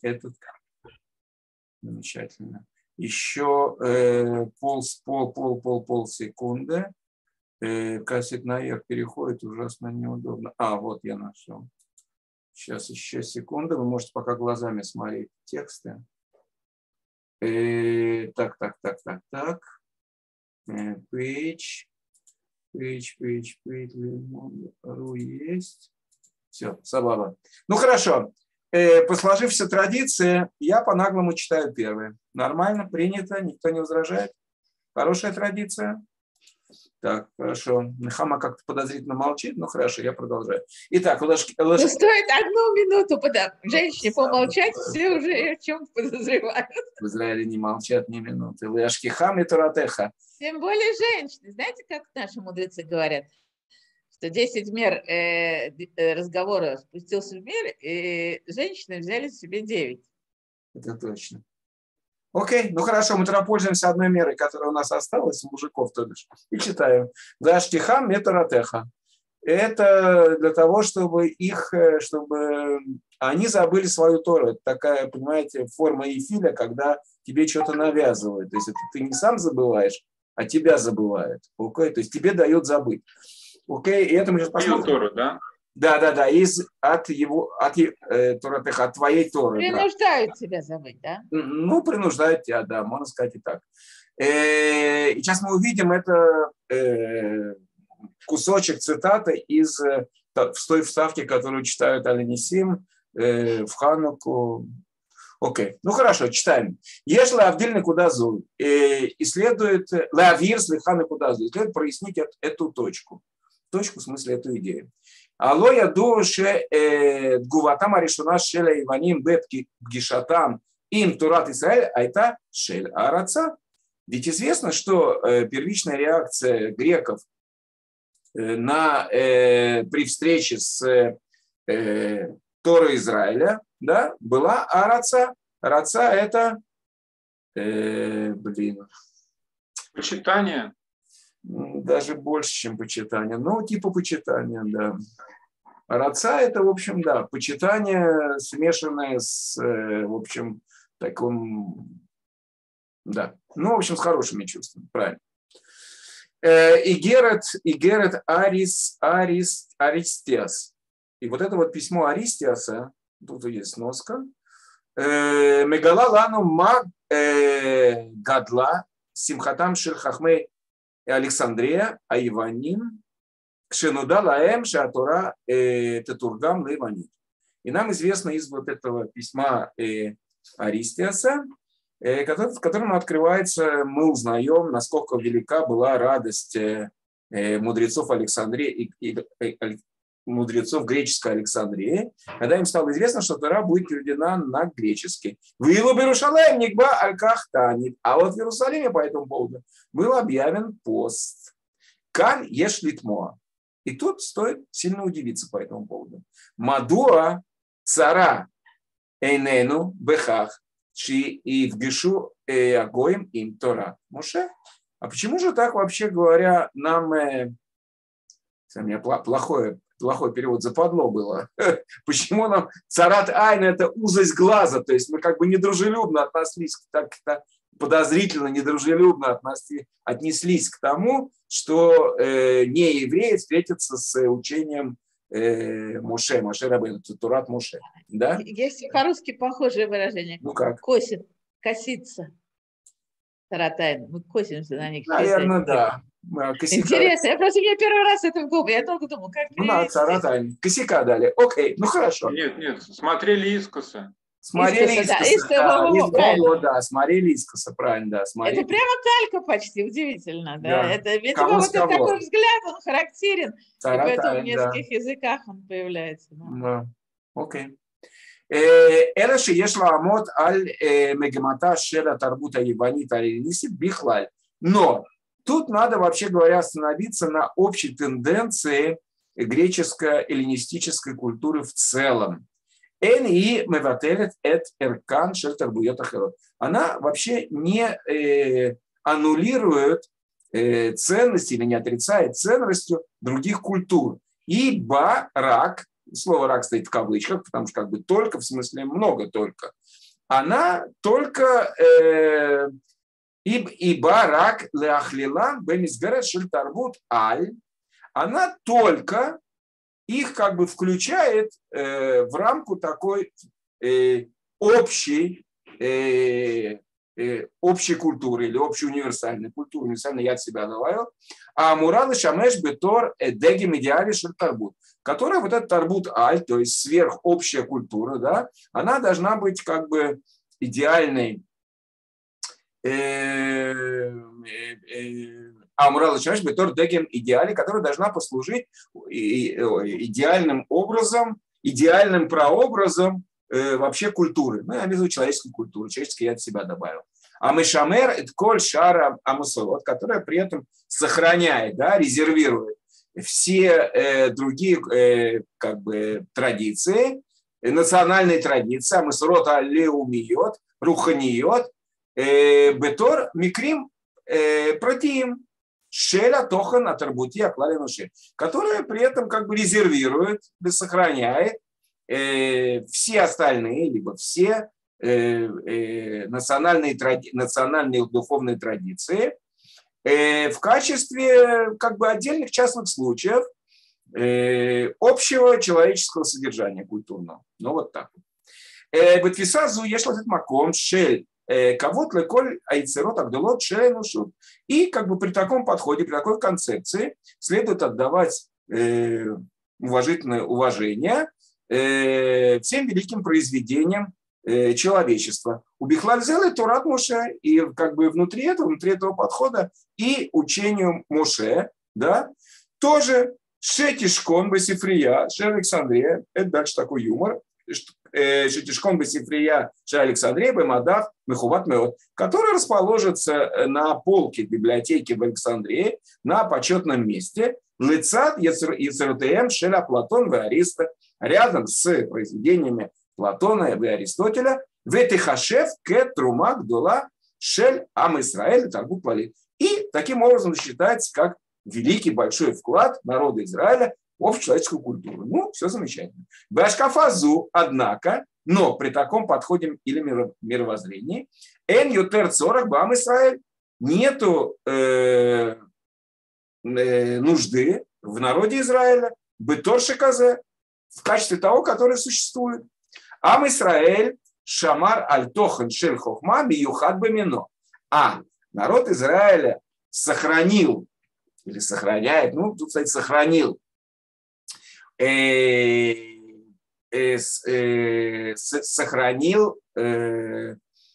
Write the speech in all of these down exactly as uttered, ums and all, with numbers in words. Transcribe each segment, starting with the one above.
этот. Замечательно. Еще э, пол, пол, пол, пол, пол секунды. Э, кассет наверх переходит, ужасно неудобно. А, вот я нашел. Сейчас еще секунду. Вы можете пока глазами смотреть тексты. Э, так, так, так, так, так. Э, page. Page, page, page. Ру есть. Все, забава. Ну, хорошо. Э, по сложившейся традиции я по-наглому читаю первое. Нормально, принято, никто не возражает. Хорошая традиция. Так, хорошо. Нехама как-то подозрительно молчит, но хорошо, я продолжаю. Итак, ложки... ложки... Ну, стоит одну минуту подо... женщине помолчать, все уже о чем подозревают. В Израиле не молчат ни минуты. Ложки хам и туратеха. Тем более женщины. Знаете, как наши мудрецы говорят? Что десять мер э, разговора спустился в мир, и женщины взяли себе девять. Это точно. Окей, ну хорошо, мы тогда пользуемся одной мерой, которая у нас осталась, мужиков, то бишь, и читаем. Даштихам метаратеха. Это для того, чтобы их, чтобы они забыли свою Тору. Это такая, понимаете, форма эфиля, когда тебе что-то навязывают. То есть это ты не сам забываешь, а тебя забывают. Окей, то есть тебе дают забыть. Окей, и это мы сейчас посмотрим. Тору, да? Да, да, да, из от его, от, э, Торатеха, от твоей Торы. Принуждают да. тебя забыть, да? Ну, принуждают тебя, да, можно сказать и так. Э, и сейчас мы увидим это э, кусочек цитаты из э, в той вставке, которую читают Аль-Нисим э, в Хануку. Окей, ну хорошо, читаем. Если Авдильный Кудазу исследует, Лавир Слиханы Кудазу, исследует прояснить эту точку. Точку, в смысле, эту идею. Алло, я думаю, что Гуватам Аришуна Шеля Иваним Бетки Гишатам им Турат Исраэль, а это Шель Араца. Ведь известно, что первичная реакция греков на, при встрече с Торой Израиля, да, была Араца. Араца это, э, блин. Почитание. Даже больше, чем почитание. Ну, типа почитания, да. Араца это, в общем, да, почитание, смешанное с, в общем, таким, да, ну, в общем, с хорошими чувствами, правильно. И Герет, и Герет Арис, Арис, Аристиас. И вот это вот письмо Аристиаса, тут есть сноска, Мегала лану ма гадла симхатам шир хахмей Александрия Айваним Кшенуда лаэм шатура татургам лейванит. И нам известно из вот этого письма Аристиаса, в котором открывается, мы узнаем, насколько велика была радость мудрецов Александрии и мудрецов греческой Александрии, когда им стало известно, что Тора будет переведена на греческий. «Вилу Берушалаем никба аль-кахтанит». А вот в Иерусалиме по этому поводу был объявен пост. «Кан еш литмоа». И тут стоит сильно удивиться по этому поводу. «Мадуа цара эйнену бехах чи ивгишу агоим им Тора». Моше? А почему же так, вообще говоря, нам... Э, у меня плохое Плохой перевод, западло было. Почему нам царат айн – это узость глаза, то есть мы как бы недружелюбно относились, так-то подозрительно недружелюбно относились, отнеслись к тому, что э, неевреи встретятся с учением э, Моше, Моше Рабейну, Турат Моше. Да? Есть по-русски похожее выражение. Ну как? Косит, косится. Царат айн. Мы косимся на них. Наверное, да. Косяка. Интересно, я просто мне первый раз это в голову, я только думал, как ну, на царатань. Косяка дали. Окей, ну хорошо. Нет, нет, смотрели искоса. Смотрели искоса, искоса, да, да, искоса, да, да, смотрели искоса, правильно, да. Смотрели. Это прямо калька почти, удивительно, да. да. Это, видимо, вот этот такой взгляд, он характерен, царатань, и поэтому в нескольких да. языках он появляется. Да. Да. Окей. אלא שיש לעמוד על מגמתה של התרבות היוונית ההלניסטית בכלל. Но тут надо, вообще говоря, остановиться на общей тенденции греческо-эллинистической культуры в целом. Она вообще не э, аннулирует э, ценности или не отрицает ценностью других культур. Ибо рак слово рак стоит в кавычках, потому что как бы только, в смысле много только, она только э, ибо рак леахлилан бемизгарет шель тарбут аль, она только их как бы включает э, в рамку такой э, общей, э, э, общей культуры или общей универсальной культуры, универсально я от себя добавил, а Мурада Шамеш Бетор Дегим Идеали Шель Тарбут, которая вот этот Тарбут Аль, то есть сверхобщая культура, да, она должна быть как бы идеальной, Амурал Шамеш Бетор Дегим Идеали, которая должна послужить идеальным образом, идеальным прообразом э, вообще культуры. Ну, я имею в виду человеческой культуры, человеческой я от себя добавил. А Мешамер – это коль шара амусолот, которая при этом сохраняет, да, резервирует все э, другие э, как бы традиции, э, национальные традиции, амусолот алеумиот, руханиот, э, бетор микрим э, протиим. Шеля тохан атарбути аклалинуши, которая при этом как бы резервирует, сохраняет э, все остальные, либо все э, э, национальные, тради, национальные духовные традиции э, в качестве как бы отдельных частных случаев э, общего человеческого содержания культурного. Ну вот так. Бетфисазу ешла этот маком шель. Кого-то леколь айцерот агдолот шеленушут. И как бы при таком подходе, при такой концепции следует отдавать э, уважительное уважение э, всем великим произведениям э, человечества. У Бихлальзелы Турат Моше, и как бы внутри этого, внутри этого подхода и учению Моше, да, тоже Шетишкон Басифрия, Ше Александрия, это дальше такой юмор, Шетишкон Басифрия Ше Александрия Бемадав Мехуват Меот, который расположится на полке библиотеки в Александрии на почетном месте Лицат Ецерутеем Шеля Платон в Ариста, рядом с произведениями Платона и Аристотеля Ветихашев Кет Трумак Дула Шель Ам Исраэль Тарбут Валит. И таким образом считается как великий большой вклад народа Израиля в общечеловеческую культуру. Ну, все замечательно. Башкафазу, однако, но при таком подходе или мировоззрении, эн ютер цорах бам Исраэль, нету э, э, нужды в народе Израиля, бетор шеказе, в качестве того, который существует. Ам Исраэль, шамар аль-тохан шель хохма миюхад бемино. А народ Израиля сохранил, или сохраняет, ну, тут, кстати, сохранил, Э, э, э, сохранил э,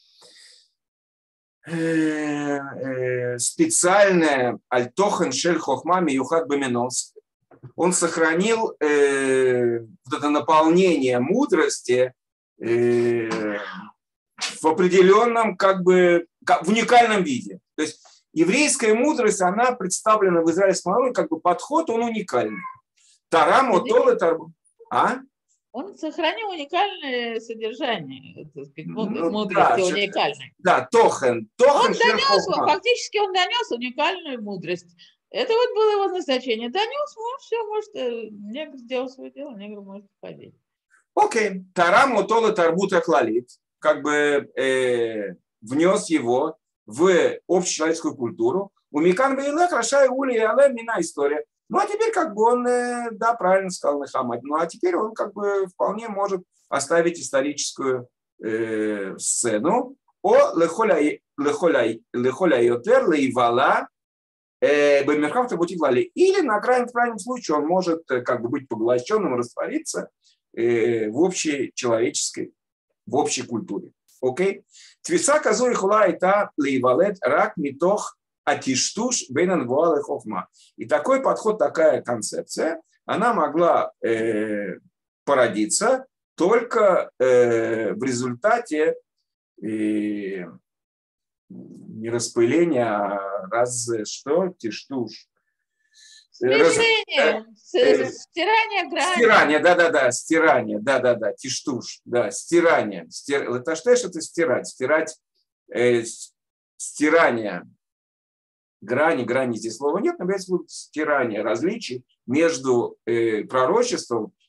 э, специальное альтохен шель хохма миюхат баминос. Он сохранил э, вот это наполнение мудрости э, в определенном, как бы, в уникальном виде. То есть еврейская мудрость, она представлена в израильском народе, как бы подход, он уникальный. Тарам, отол и тарбу. А? Он сохранил уникальное содержание, так сказать, Ну, мудрости да, уникальной. Да, тохен. тохен Он донес, фактически он донес уникальную мудрость. Это вот было его назначение. Донес, ну все, может, негр сделал свое дело, негр может ходить. Окей. Тарам, отол и тарбут ахлалит. Как бы э, внес его в общечеловеческую культуру. У Микан Бейлех, Раша и Ули и Але мина история. Ну, а теперь как бы он, да, правильно сказал Нахамад, ну, а теперь он как бы вполне может оставить историческую э, сцену о лехоля йотер лейвала бемерхав табутивали. Или на крайнем, крайнем случае он может как бы быть поглощенным, раствориться э, в общей человеческой, в общей культуре. Окей? Твиса казу и хула это лейвалет рак митох атиштуш бейнан вуал и хохма. И такой подход, такая концепция, она могла э, породиться только э, в результате э, не распыления, а раз что, тиштуш. Смешение, раз, э, стирание грани. Стирание, да-да-да, стирание, да-да-да, тиштуш, да, стирание. Стир... Это что это стирать? Стирать, э, стирание. Грани, грани здесь слова нет, но имеется в виду стирание различий между э, пророчеством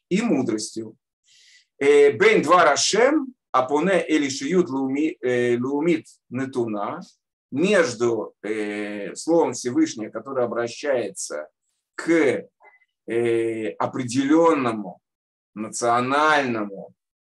и мудростью. Бен два рашем, апоне элишиют лумит нетуна, между э, словом Всевышнего, которое обращается к э, определенному национальному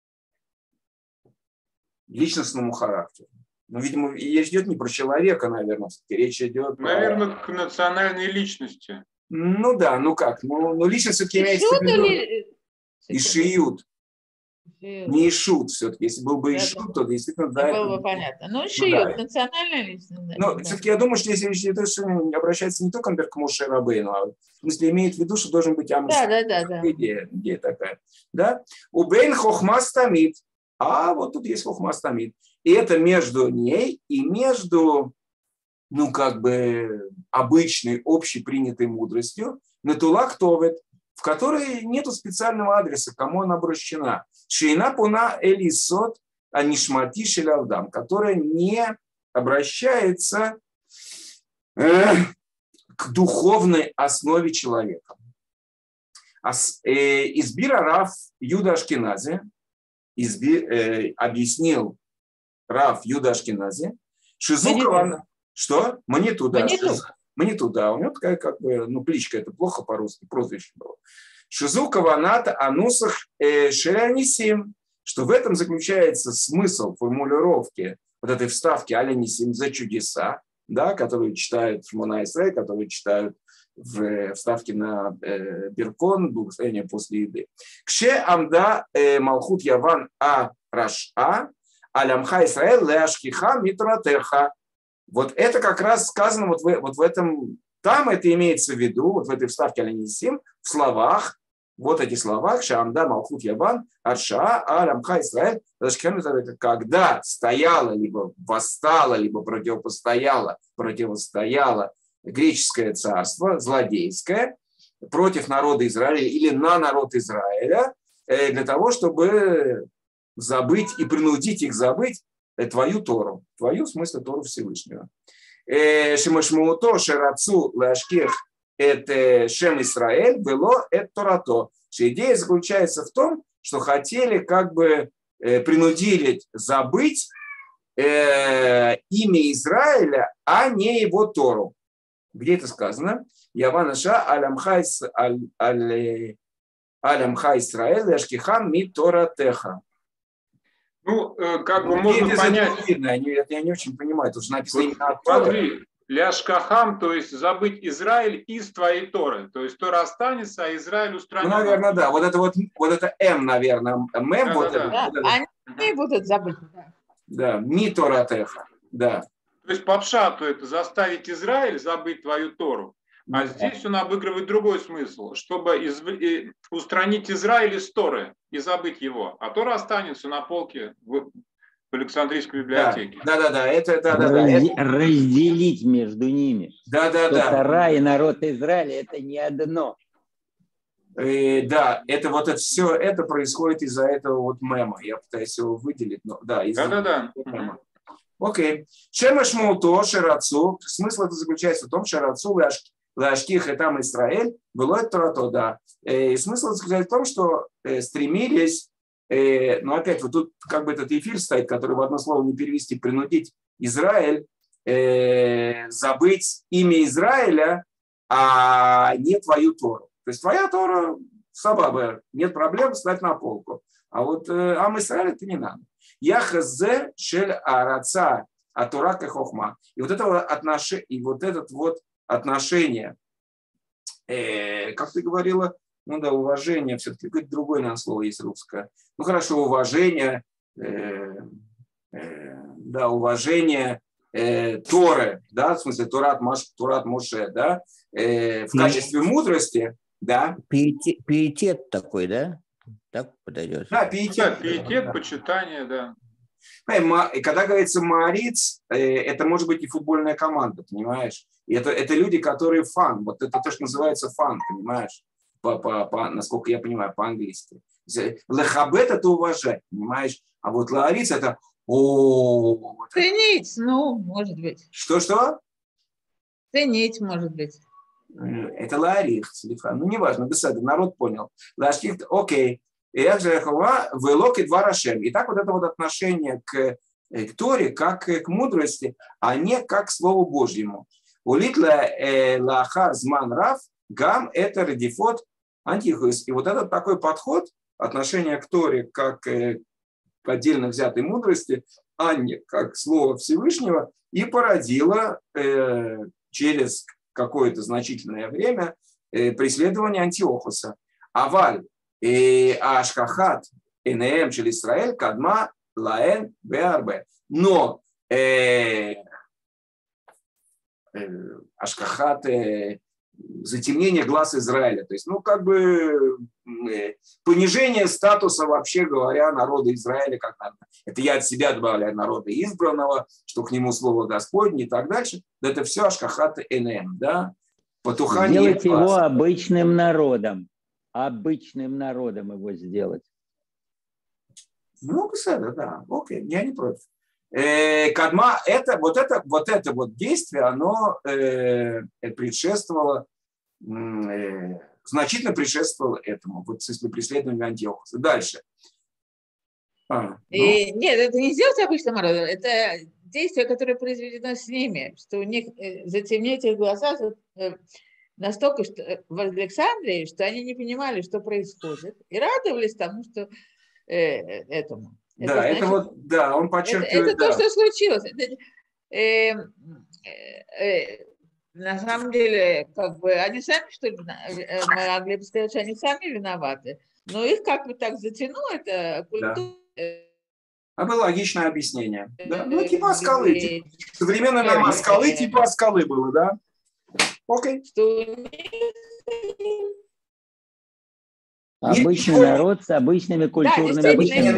личностному характеру. Ну, видимо, речь идет не про человека, наверное, речь идет про... Наверное, к национальной личности. Ну да, ну как, ну, ну личность все-таки имеется в виду. Или... Ишиют. Не Ишут все-таки. Если был бы Ишут, да, то действительно... Да, было это... бы понятно. Ну, Ишиют, ну, да. Национальная личность. Да, но да. все-таки я думаю, что если речь идет, что обращается не только, например, к Моше Рабейну, а в смысле имеет в виду, что должен быть Ам Исраэль. Да, да, да, да. Идея, идея такая. Да? У Бейн Хохмас Тамид. А вот тут есть Хохмас Тамид. И это между ней и между, ну, как бы, обычной, общепринятой мудростью, Нетулак Товет, в которой нету специального адреса, к кому она обращена. Шейна Пуна Элисот Анишмати Шелявдам, которая не обращается э, к духовной основе человека. Ас, э, избира Рав Юда Ашкенази, изби, э, объяснил Рав Юда Ашкенази, Шизукова, что? Маниту, да. Маниту, да. У него такая, как бы, ну, кличка, это плохо по-русски, прозвище было. Шизукова Ната Анусах э, Шеранисим, что в этом заключается смысл формулировки вот этой вставки Аленисим за чудеса, да, которую читают Шмона Исраэль, которую читают в вставке на э, Беркон, благословение после еды. Кше амда э, Малхут Яван А Раша, Алямха Исраэль Леашкиха Митратеха. Вот это как раз сказано вот в, вот в этом, там это имеется в виду, вот в этой вставке Аленисим, в словах, вот эти слова, Шамда Малхут Яван, Арша, Арамха Исраэль, когда стояла, либо восстала, либо противопостояла, противостояла греческое царство, злодейское, против народа Израиля или на народ Израиля, для того, чтобы забыть и принудить их забыть твою Тору, твою, в смысле, Тору Всевышнего. Шемашмуто, Шерацу, Лашкех, это Шем Исраэль, было это Торато. Идея заключается в том, что хотели как бы принудили забыть э, имя Израиля, а не его Тору. Где это сказано? Яванаша алямха Исраэль, Яшкихан ми Торатеха. Ну, как бы ну, можно это понять... Видно, я, не, это я не очень понимаю, тут же написано вот, именно от смотри, Ляшкахам, то есть забыть Израиль из твоей Торы. То есть Тора останется, а Израиль устранен. Ну, наверное, да. Вот это вот, вот это М, наверное. М, да, вот да, это. Да. Вот это. Они угу. будут забыть. Да, ми Торатеха. Да. То есть по пшату это заставить Израиль забыть твою Тору. А да. Здесь он обыгрывает другой смысл, чтобы из... устранить Израиль из Торы и забыть его. А Тора останется на полке в, в Александрийской библиотеке. Да, да, да. Это, да, да, Раз... да. Это... Разделить между ними. Да, да, что да. Тора и народ Израиля это не одно. Э, да, это вот это все это происходит из-за этого вот мема. Я пытаюсь его выделить, но да, из-за да, да, да. мема. Окей. Шемаш муто шерацу. Смысл это заключается в том, шерацу лашких и там Израиль было это Торато, да. И смысл заключается в том, что стремились, но опять вот тут как бы этот эфир стоит, который в одно слово не перевести, принудить Израиль забыть имя Израиля, а не твою Тору. То есть твоя Тора, сабаба, нет проблем, ставь на полку. А вот э, Ам Исраэль это не надо. Яхазе шель араца атура кахохма. И вот это отношение, и вот этот вот отношение, э, как ты говорила, ну да, уважение, все-таки какое-то другое, наверное, слово есть русское. Ну хорошо, уважение, э, э, да, уважение э, Торы, да, в смысле Торат, Маш, Торат Моше, да, э, в качестве мудрости, да. Пиетет, пиетет такой, да? Так подойдет. Да, пиетет. Да, пиетет, да. почитание, да. И когда говорится «Маариц», это может быть и футбольная команда, понимаешь? И это, это люди, которые фан. Вот это то, что называется фан, понимаешь? По, по, по, насколько я понимаю, по-английски. Лехабет – это уважать, понимаешь? А вот лаариц – это о. Ценить, ну, может быть. Что-что? Ценить, может быть. Это ларих, ну неважно, народ понял. Лашкифт, окей. И так вот это вот отношение к, к Торе, как к мудрости, а не как к Слову Божьему. Улитла лахар зман рав, гам это радифот антихрист. И вот этот такой подход, отношение к Торе как к отдельно взятой мудрости, а не как Слово Всевышнего, и породило э, через какое-то значительное время э, преследование Антиохуса. Аваль и ашкахат энеем чел Исраэль кадма лаэн беарбе. Но э, э, ашкахат э, затемнение глаз Израиля, то есть, ну, как бы э, понижение статуса, вообще говоря, народа Израиля, как надо. Это я от себя добавляю, народа избранного, что к нему слово Господне и так дальше. Это все ашкахат энеем, да? Потухание сделать его обычным народом. Обычным народом его сделать. Ну, да, окей, я не против. Э, Кадма, это, вот, это, вот это вот действие, оно э, предшествовало, э, значительно предшествовало этому, вот если преследованию Антиохуса. Дальше. А, ну. И, нет, это не сделать обычным народом, это действие, которое произведено с ними, что у них затемнить их глаза настолько что, в Александрии, что они не понимали, что происходит, и радовались тому, что э, этому. Да, это, значит, это вот, да, он подчеркивает. Это, это да. то, что случилось. Это, э, э, на самом деле, как бы, они сами, что ли, мы могли бы сказать, что они сами виноваты, но их как бы так затянуло, это культура. Да. А было логичное объяснение. Да? Ну, типа Аскалы. Типа, современное нам Аскалы, типа Аскалы было, да? Окей. Обычный народ с обычными культурными да, обычными.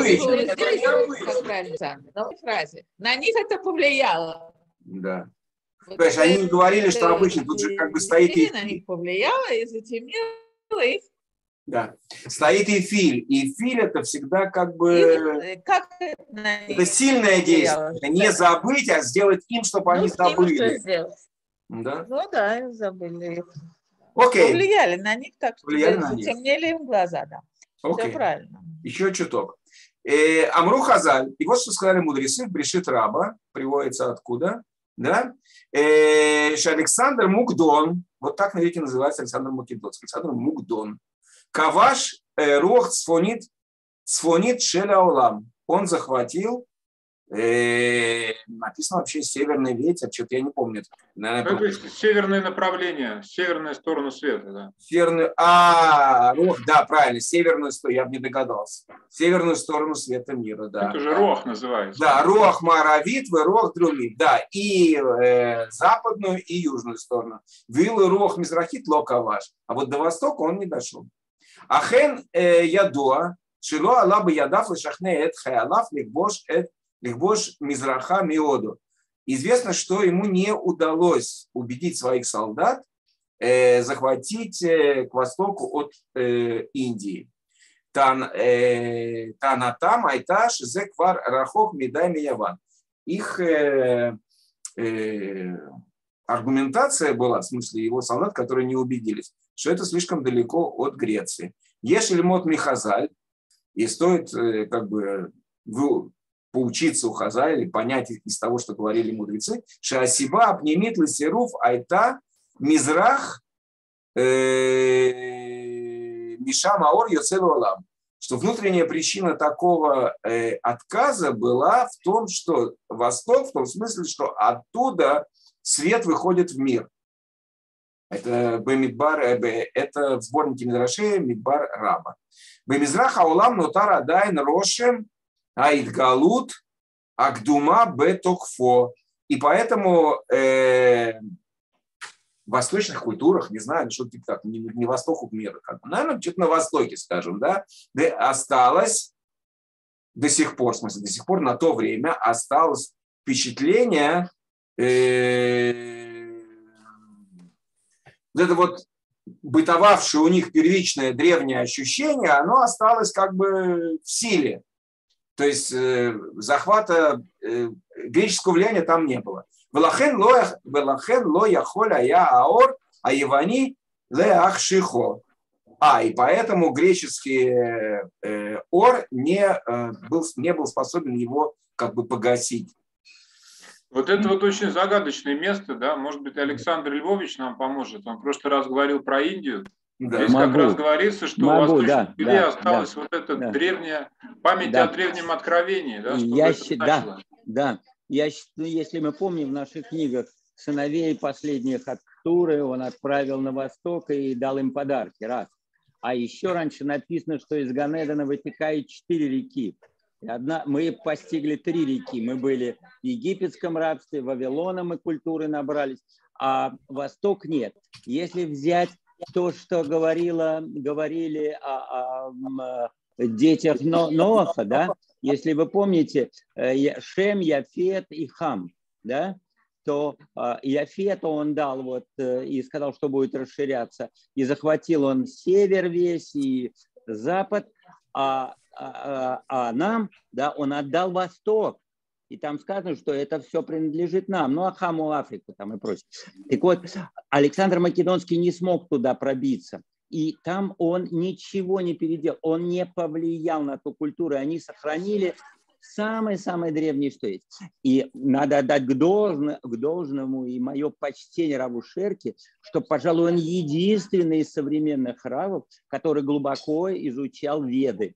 На фразе. На них это повлияло. Да. Вот то есть они не говорили, что обычно тут же как бы стоит и на них повлияло и затемнило их. Да. Стоит эфиль. И эфиль это всегда как бы... Как это сильное действие. Да. Не забыть, а сделать им, чтобы ну, они забыли. Да? Ну да, забыли их. Окей. Повлияли на них, так что затемнели им глаза, да. Окей. Все правильно. Еще чуток. Э, Амру Хазаль. И вот что сказали мудрецы, Брешит Раба, приводится откуда, да? Э, что Александр Мукдон, вот так на иврите называется Александр Македонский, Александр Мукдон. Каваш э, Рох Цфонит, Цфонит Шеля Олам. Он захватил, э, написано вообще северный ветер, что-то я не помню. Наверное, это это северное направление, северная сторона света, да. Северную, а, Рох, да, правильно, северную сторону, я бы не догадался. Северную сторону света мира, да. Это же Рох называется. Да, Рох Маравит, Рох Друмит, да, и э, западную, и южную сторону. Вилы Рох Мизрахит Локаваш, а вот до востока он не дошел. Ахен э, Ядуа, Шило Аллаба Ядав Лешахне Эт Хаялав Лихбош Эт Лихбош Мизраха Миоду. Известно, что ему не удалось убедить своих солдат э, захватить э, к востоку от э, Индии. Тан, э, Танатам Айташ Зеквар Рахок Медай Мияван. Их э, э, аргументация была, в смысле его солдат, которые не убедились, что это слишком далеко от Греции. Если мот Михазаль, и стоит э, как бы поучиться у Хазаля, понять из того, что говорили мудрецы, Шаасиба апнемит лесеруф айта мизрах миша маор йоцелу алам. Что внутренняя причина такого э, отказа была в том, что Восток, в том смысле, что оттуда свет выходит в мир. Это Бемидбар, это в сборнике Мидрашея Мидбар Раба. Бемизрах аулам нотар адайн рошем аидгалут агдума бетокфо. И поэтому э, в восточных культурах, не знаю, что типа так, не, не востоку мира, как бы, наверное, что-то на востоке, скажем, да, осталось до сих пор, в смысле, до сих пор на то время осталось впечатление, э, вот это вот бытовавшее у них первичное древнее ощущение, оно осталось как бы в силе. То есть э, захвата э, греческого влияния там не было. Велахен ло яхоль ая аор а Ивани леах шихо. А, и поэтому греческий э, ор не, э, был, не был способен его как бы погасить. Вот это вот очень загадочное место, да, может быть, Александр Львович нам поможет. Он в прошлый раз говорил про Индию. Да. Здесь Могу. как раз говорится, что Могу, у восточных да, людей да, осталась да, вот эта да. древняя память Да. о древнем откровении, да, что Я это щ- значило. да, да. Я, щ- ну, если мы помним в наших книгах сыновей последних от Ктуры, он отправил на восток и дал им подарки, раз. А еще раньше написано, что из Ганедана вытекает четыре реки. И одна, мы постигли три реки. Мы были в египетском рабстве, Вавилоном мы культуры набрались, а Восток нет. Если взять то, что говорила, говорили о, о, о детях Но, Ноаха, да, если вы помните, Шем, Яфет и Хам, да, то э, Яфету он дал вот, э, и сказал, что будет расширяться. И захватил он север весь и запад, а, а, а нам, да, он отдал восток. И там сказано, что это все принадлежит нам. Ну, а Хаму Африку там и прочее. Так вот, Александр Македонский не смог туда пробиться. И там он ничего не переделал. Он не повлиял на ту культуру. Они сохранили самое-самое древнее, что есть. И надо отдать к, должно, к должному и мое почтение Раву Шерке, что, пожалуй, он единственный из современных равов, который глубоко изучал Веды.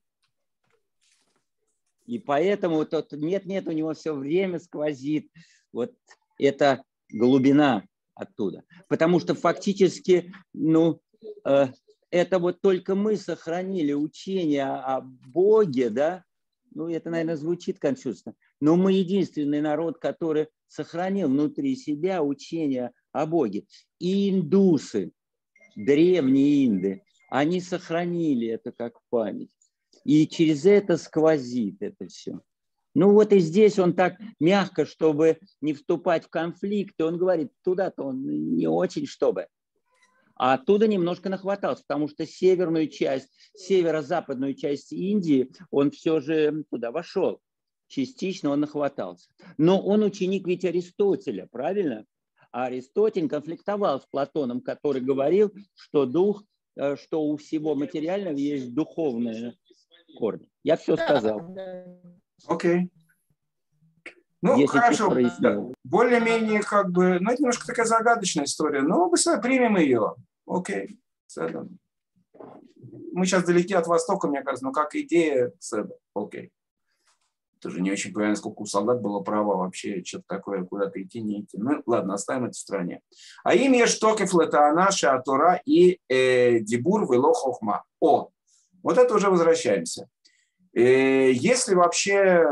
И поэтому тот нет-нет, у него все время сквозит вот эта глубина оттуда. Потому что фактически, ну, э, это вот только мы сохранили учение о Боге, да, ну, это, наверное, звучит конфузно, но мы единственный народ, который сохранил внутри себя учение о Боге. И индусы, древние инды, они сохранили это как память. И через это сквозит это все. Ну вот и здесь он так мягко, чтобы не вступать в конфликт, и он говорит, туда-то он не очень, чтобы. А оттуда немножко нахватался, потому что северную часть, северо-западную часть Индии он все же туда вошел. Частично он нахватался. Но он ученик ведь Аристотеля, правильно? А Аристотель конфликтовал с Платоном, который говорил, что дух, что у всего материального есть духовные корни. Я все сказал. Окей. Okay. Ну, если хорошо, да. Более-менее как бы, ну, это немножко такая загадочная история, но мы примем ее. Окей, okay. Мы сейчас далеки от Востока, мне кажется, но как идея, окей. Okay. Тоже не очень понятно, сколько у солдат было права вообще что-то такое, куда-то идти, не идти. Ну, ладно, оставим это в стороне. А им есть штокев летаана, шатура и э, дибур вело хохма. О, вот это уже возвращаемся. Э, если вообще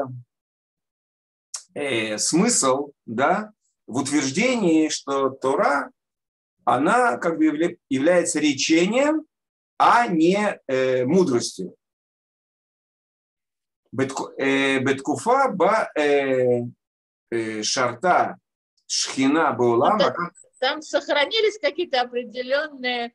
э, смысл, да, в утверждении, что Тора, она как бы является речением, а не э, мудростью. Беткуфа ба шарта шхина баулама. Там, там сохранились какие-то определенные...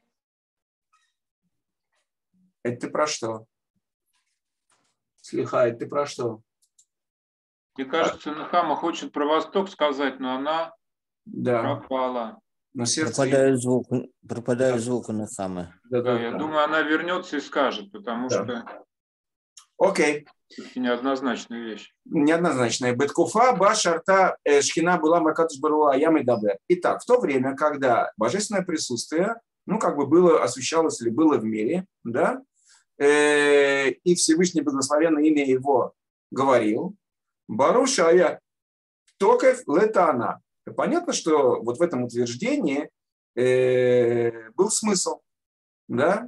Это ты про что? Слиха, это ты про что? Мне кажется, Нахама хочет про Восток сказать, но она да. пропала. Но сердце... Пропадает звук, пропадает да. звук у Нахамы. Да, да, да, я да. думаю, она вернется и скажет, потому да. что... Окей. Это неоднозначная вещь. Неоднозначная. Беткуфа ба шарта шхина была макатуш баруа ямы дабер. Итак, в то время, когда божественное присутствие, ну, как бы было, осуществлялось или было в мире, да, э, и Всевышний благословенное имя его говорил, барушая токев летана. Понятно, что вот в этом утверждении э, был смысл, да,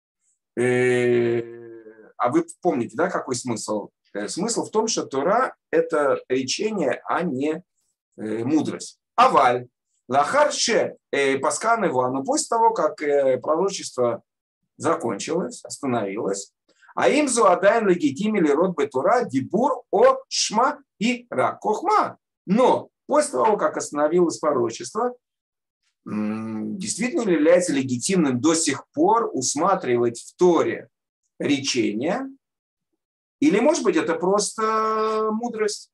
э, а вы помните, да, какой смысл? Смысл в том, что Тора – это речение, а не э, мудрость. Аваль. Лахарше э, паскан его, но после того, как э, пророчество закончилось, остановилось, а им зуадайн легитимили род бетура дибур о шма и ра кохма. Но после того, как остановилось пророчество, м- действительно является легитимным до сих пор усматривать в Торе речение, или, может быть, это просто мудрость.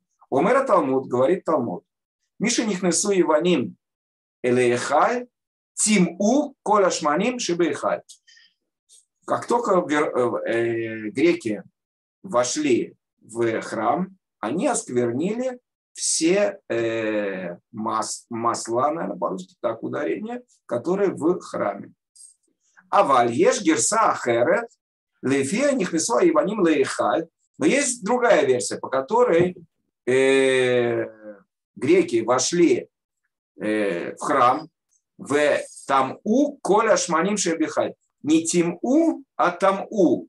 Омера Талмуд, говорит Талмуд, Миша нихнесу Иваним элеехай Тим-у коляшманим шибейхаль. Как только греки вошли в храм, они осквернили все э, мас, масла, наверное, по-русски так ударение, которые в храме. Аваль еш герса ахерет лефия нихнесу аиваним лейхаль. Но есть другая версия, по которой э, греки вошли э, в храм в там-у коля шманим шебихаль. Не тим-у, а там-у.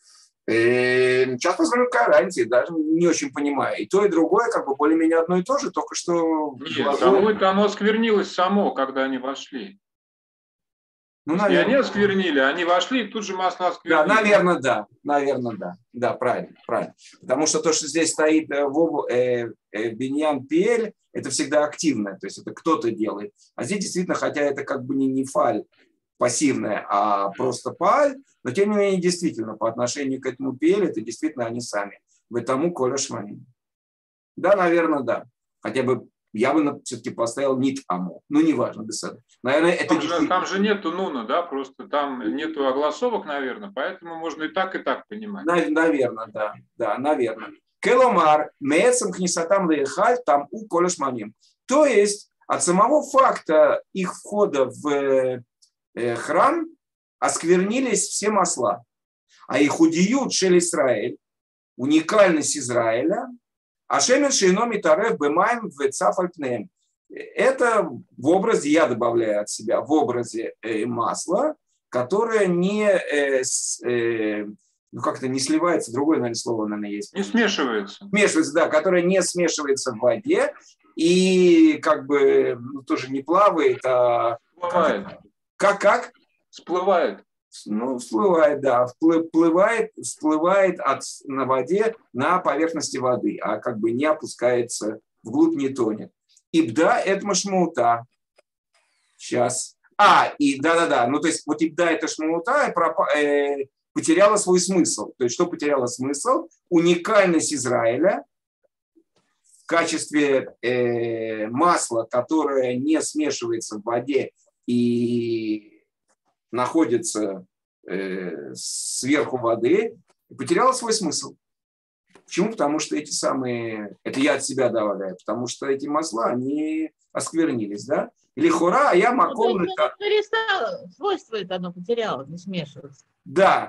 Сейчас посмотрим, какая разница, даже не очень понимаю. И то, и другое, как бы более-менее одно и то же, только что... Нет, само это оно осквернилось само, когда они вошли. Ну, наверное. И они осквернили, они вошли, и тут же масло осквернили. Да, наверное, да. Наверное, да. Да, правильно, правильно. Потому что то, что здесь стоит в обу, э, э, биньян пиэль, это всегда активное, то есть это кто-то делает. А здесь действительно, хотя это как бы не, не фаль пассивная, а просто паль, но тем не менее, действительно, по отношению к этому пиэль, это действительно они сами. В этому коля шманим. Да, наверное, да. Хотя бы я бы все-таки поставил нит аму. Ну, неважно, без этого. Наверное, это там, же, там же нету нуна, да, просто там нету огласовок, наверное, поэтому можно и так, и так понимать. Наверное, да, да, наверное. Келомар, мецам книсатам лейхаль, там у колешманим. То есть от самого факта их входа в храм осквернились все масла. А их удиют шель Исраэль, уникальность Израиля, а шемен шейно митарев бэмайм вэцаф альпнеем. Это в образе, я добавляю от себя, в образе э, масла, которое не, э, с, э, ну как-то не сливается, другое, наверное, слово, наверное, есть. Не смешивается. Смешивается, да, которое не смешивается в воде и как бы ну, тоже не плавает, а... Всплывает. Как, как? Всплывает. Ну, всплывает, да, всплывает, всплывает от, на воде на поверхности воды, а как бы не опускается, вглубь не тонет. Ибда – это машмаута. Сейчас. А, и да-да-да, ну то есть вот ибда – это шмаута, э, потеряла свой смысл. То есть что потеряла смысл? Уникальность Израиля в качестве э, масла, которое не смешивается в воде и находится э, сверху воды, потеряла свой смысл. Почему? Потому что эти самые, это я от себя добавляю, потому что эти масла, они осквернились, да? Или хора, а я маком... Ну, это перестало, свойство это оно потеряло, не смешивается. Да,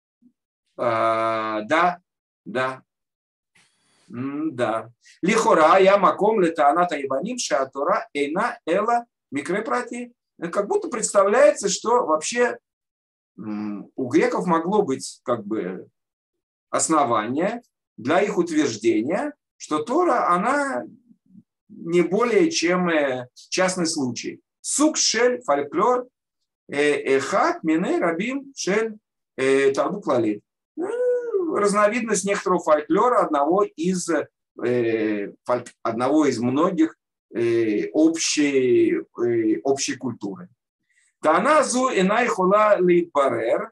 а, да, да, М, да. Лихора, я маком летааната иваним шатора эйна эла микропрати. Как будто представляется, что вообще у греков могло быть как бы основание для их утверждения, что Тора, она не более чем частный случай. Сук шель фольклор эхат мине рабим шель тарду клалит. Разновидность некоторого фольклора одного из, одного из многих общей, общей культуры. Таназу инай хула литбарер,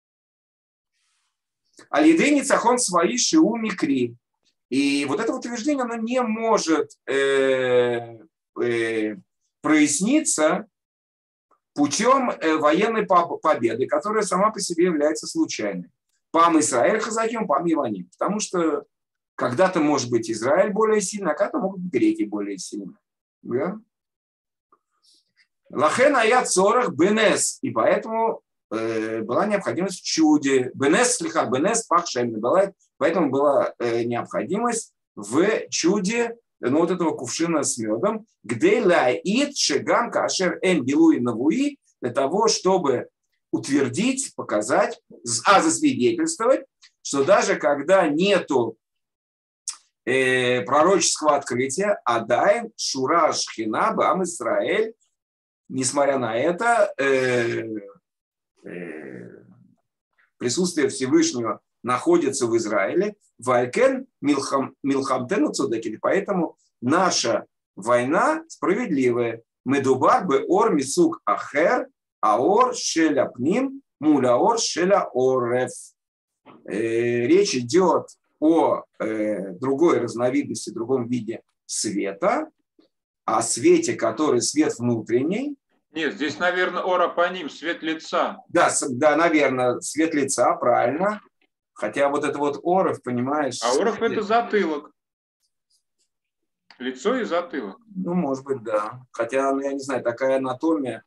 алидей ницахон свои шиу микри. И вот это утверждение, оно не может э, э, проясниться путем э, военной победы, которая сама по себе является случайной. Пам Исраэль хазаким, пам Иваним. Потому что когда-то может быть Израиль более сильный, а когда-то могут быть греки более сильные. Да? Лахен аят сорах бенес. И поэтому э, была необходимость в чуде. Бенес слиха, бенес пахшем. Поэтому была э, необходимость в чуде, ну, вот этого кувшина с медом, где лаит шегам кашер эн билуи навуи, для того, чтобы утвердить, показать, а засвидетельствовать, что даже когда нету э, пророческого открытия, адайн шура шхина бам Исраэль, несмотря на это, э, э, присутствие Всевышнего находится в Израиле, валькен милхам, милхамтену цудекили, поэтому наша война справедливая. Медубар бы ор мисук ахер, аор шеля пним, муляор шеля орев. Речь идет о э, другой разновидности, другом виде света, о свете, который свет внутренний, Нет, здесь, наверное, орапаним, свет лица. Да, да, наверное, цвет лица, правильно. Хотя вот это вот оров, понимаешь... А оров – это затылок. Лицо и затылок. Ну, может быть, да. Хотя, ну, я не знаю, такая анатомия...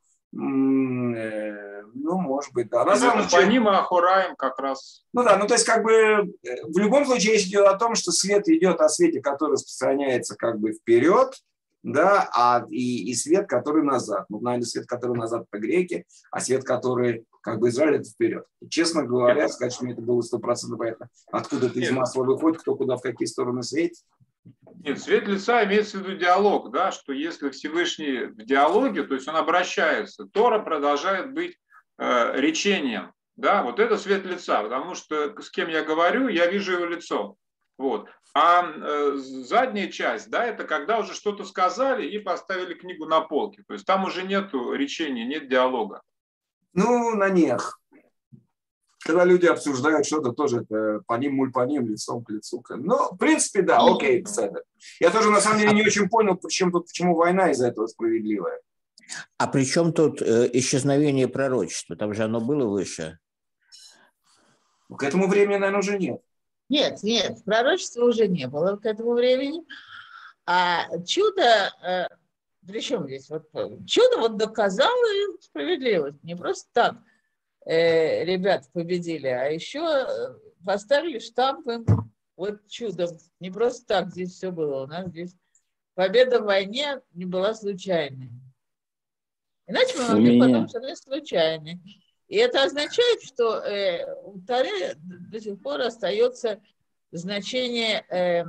Ну, может быть, да. На самом деле... По ним и охураем как раз. Ну да, ну то есть как бы в любом случае речь идет о том, что свет идет о свете, который распространяется как бы вперед, да, а, и, и свет, который назад. Ну, наверное, свет, который назад по-греки, а свет, который как бы Израиль, это вперед. И, честно говоря, Нет. сказать, что мне это было сто процентов понятно, откуда это из масла выходит, кто куда, в какие стороны светит. Нет, свет лица имеется в виду диалог, да, что если Всевышний в диалоге, то есть он обращается, Тора продолжает быть э, речением, да, вот это свет лица, потому что с кем я говорю, я вижу его лицо, вот. А э, задняя часть, да, это когда уже что-то сказали и поставили книгу на полке, то есть там уже нету речения, нет диалога. Ну, на них. Когда люди обсуждают что-то, тоже это по ним, муль по ним, лицом к лицу. Ну, в принципе, да, окей, кстати. Я тоже, на самом деле, не очень понял, почему, тут, почему война из-за этого справедливая. А при чем тут э, исчезновение пророчества? Там же оно было выше. К этому времени, наверное, уже нет. Нет, нет, пророчества уже не было к этому времени. А чудо, э, при чем здесь? Вот, чудо вот доказало справедливость. Не просто так э, ребят победили, а еще поставили штамп им вот чудом. Не просто так здесь все было. У нас здесь победа в войне не была случайной. Иначе мы могли подумать, что она случайная. И это означает, что э, у Торы до сих пор остается значение э,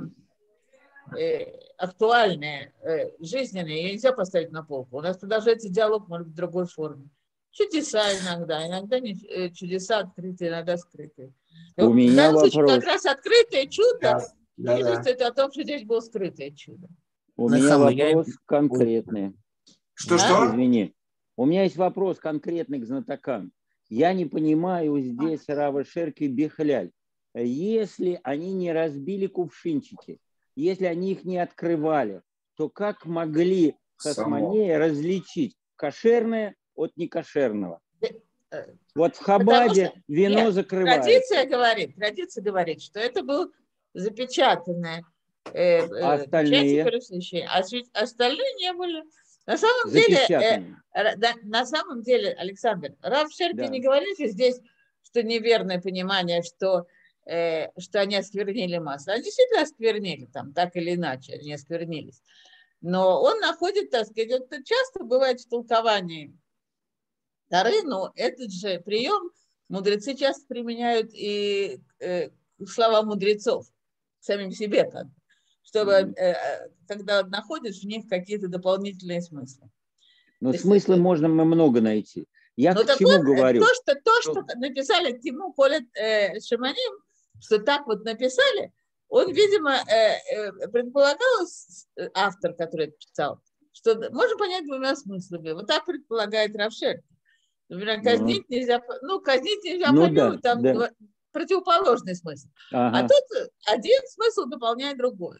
э, актуальное, э, жизненное. Ее нельзя поставить на полку. У нас продолжается диалог, может быть, в другой форме. Чудеса иногда, иногда не, э, чудеса открытые, иногда скрытые. У в меня данном вопрос. случае как раз открытое чудо Да, да, свидетельствует да. о том, что здесь было скрытое чудо. У На меня самом вопрос деле... конкретный. Что-что? Извини. У меня есть вопрос конкретный к знатокам. Я не понимаю здесь Рава Шерки Бехляль. Если они не разбили кувшинчики, если они их не открывали, то как могли хасмонеи различить кошерное от некошерного? Вот в Хабаде что, вино нет, закрывается. Традиция говорит, традиция говорит, что это был запечатанное э, а остальные? А остальные не были. На самом деле, э, да, на самом деле, Александр, Рав Шерки да. не говорит здесь, что неверное понимание, что, э, что они осквернили масло. Они действительно осквернили, там, так или иначе, они осквернились. Но он находит, так сказать, это часто бывает в толковании Торы, но этот же прием мудрецы часто применяют и э, слова мудрецов самим себе, как бы, чтобы, э, когда находишь в них какие-то дополнительные смыслы. Но то смыслы это... можно много найти. Я Но к чему вот, говорю? То, что, то, что написали Тиму Полет э, Шимоним, что так вот написали, он, видимо, э, э, предполагал, автор, который это писал, что можно понять двумя смыслами. Вот так предполагает Рав Шерки. Например, казнить ну, нельзя, ну, казнить нельзя ну, по-любому, да, там да. противоположный смысл. Ага. А тут один смысл дополняет другой.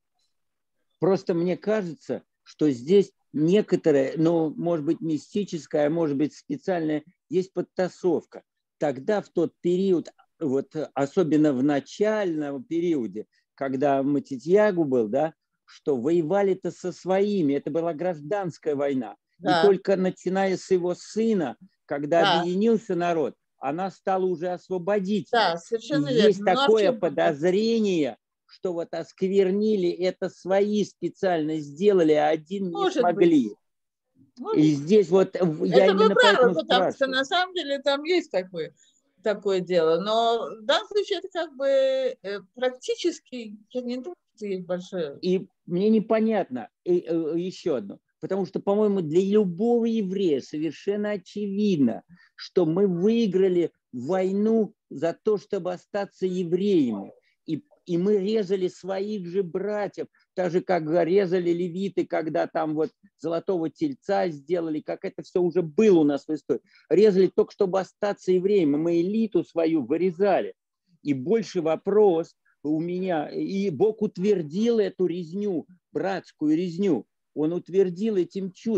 Просто мне кажется, что здесь некоторое, ну, может быть, мистическое, а может быть, специальное, есть подтасовка. Тогда в тот период, вот особенно в начальном периоде, когда Матитьягу был, да, что воевали-то со своими, это была гражданская война. Да. И только начиная с его сына, когда да. объединился народ, она стала уже освободить. Да, совершенно и есть верно. такое ну, подозрение, что вот осквернили, это свои специально сделали, а один Может не смогли. Может. И здесь вот это я именно правы, поэтому потому спрашиваю. Что на самом деле там есть такое, такое дело. Но в данном случае это как бы практически, я не думаю, что есть большое. И мне непонятно, и, и, еще одно. Потому что, по-моему, для любого еврея совершенно очевидно, что мы выиграли войну за то, чтобы остаться евреями. И, и мы резали своих же братьев, так же, как резали левиты, когда там вот золотого тельца сделали, как это все уже было у нас в истории. Резали только, чтобы остаться евреями. Мы элиту свою вырезали. И больше вопрос у меня. И Бог утвердил эту резню, братскую резню. Он утвердил этим чудом.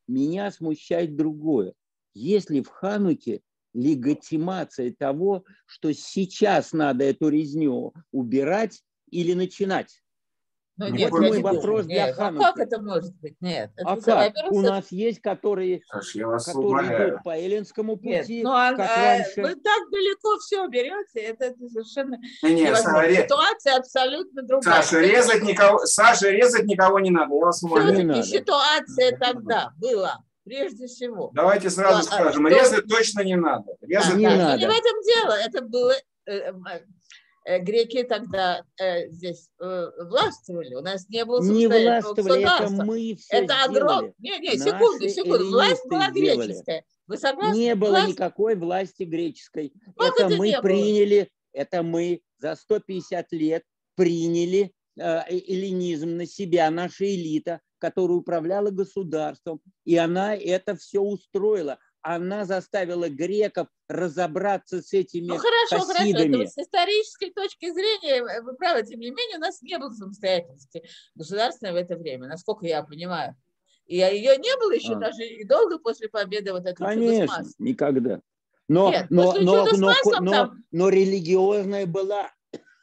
Меня смущает другое. Если в Хануке легитимация того, что сейчас надо эту резню убирать или начинать? Ну, Не нет, понял. я Мой не вопрос думаю. для Нет, а Хануки. как это может быть? Нет. А Это, как? во-первых, У со- нас есть, которые, Саш, я вас которые умоляю. идут по эллинскому Нет, пути, ну а, как а раньше. вы так далеко все берете, это, это совершенно Не, не, невозможно. Саша, Ситуация абсолютно другая. Саша, резать никого, Саша, резать никого не надо, я вас умоляю. Не Все-таки надо. ситуация тогда была, прежде всего. Давайте сразу А, скажем, что- резать точно не надо. Да, Резать Не да, надо. но не надо. в этом дело. Это было... э, э, э, Греки тогда э, здесь э, властвовали. У нас не было Не самостоятельного властвовали, это государства. мы все Это огромное... сделали. Не, не, секунду, Наши секунду. Власть была эллинисты сделали. греческая. Вы согласны? Не было Власть... никакой власти греческой. Как Это это мы не было? приняли, это мы за сто пятьдесят лет приняли э, эллинизм на себя, наша элита, которая управляла государством, и она это все устроила. Она заставила греков разобраться с этими Ну хорошо, хорошо. Это хасидами. вот с исторической точки зрения, вы правы, тем не менее, у нас не было самостоятельности государственной в это время, насколько я понимаю. И ее не было еще А. даже и долго после победы вот этого чуда с Конечно, маслом. никогда. Но, Нет, но, после но, чуда с но, маслом но, там- но религиозная была.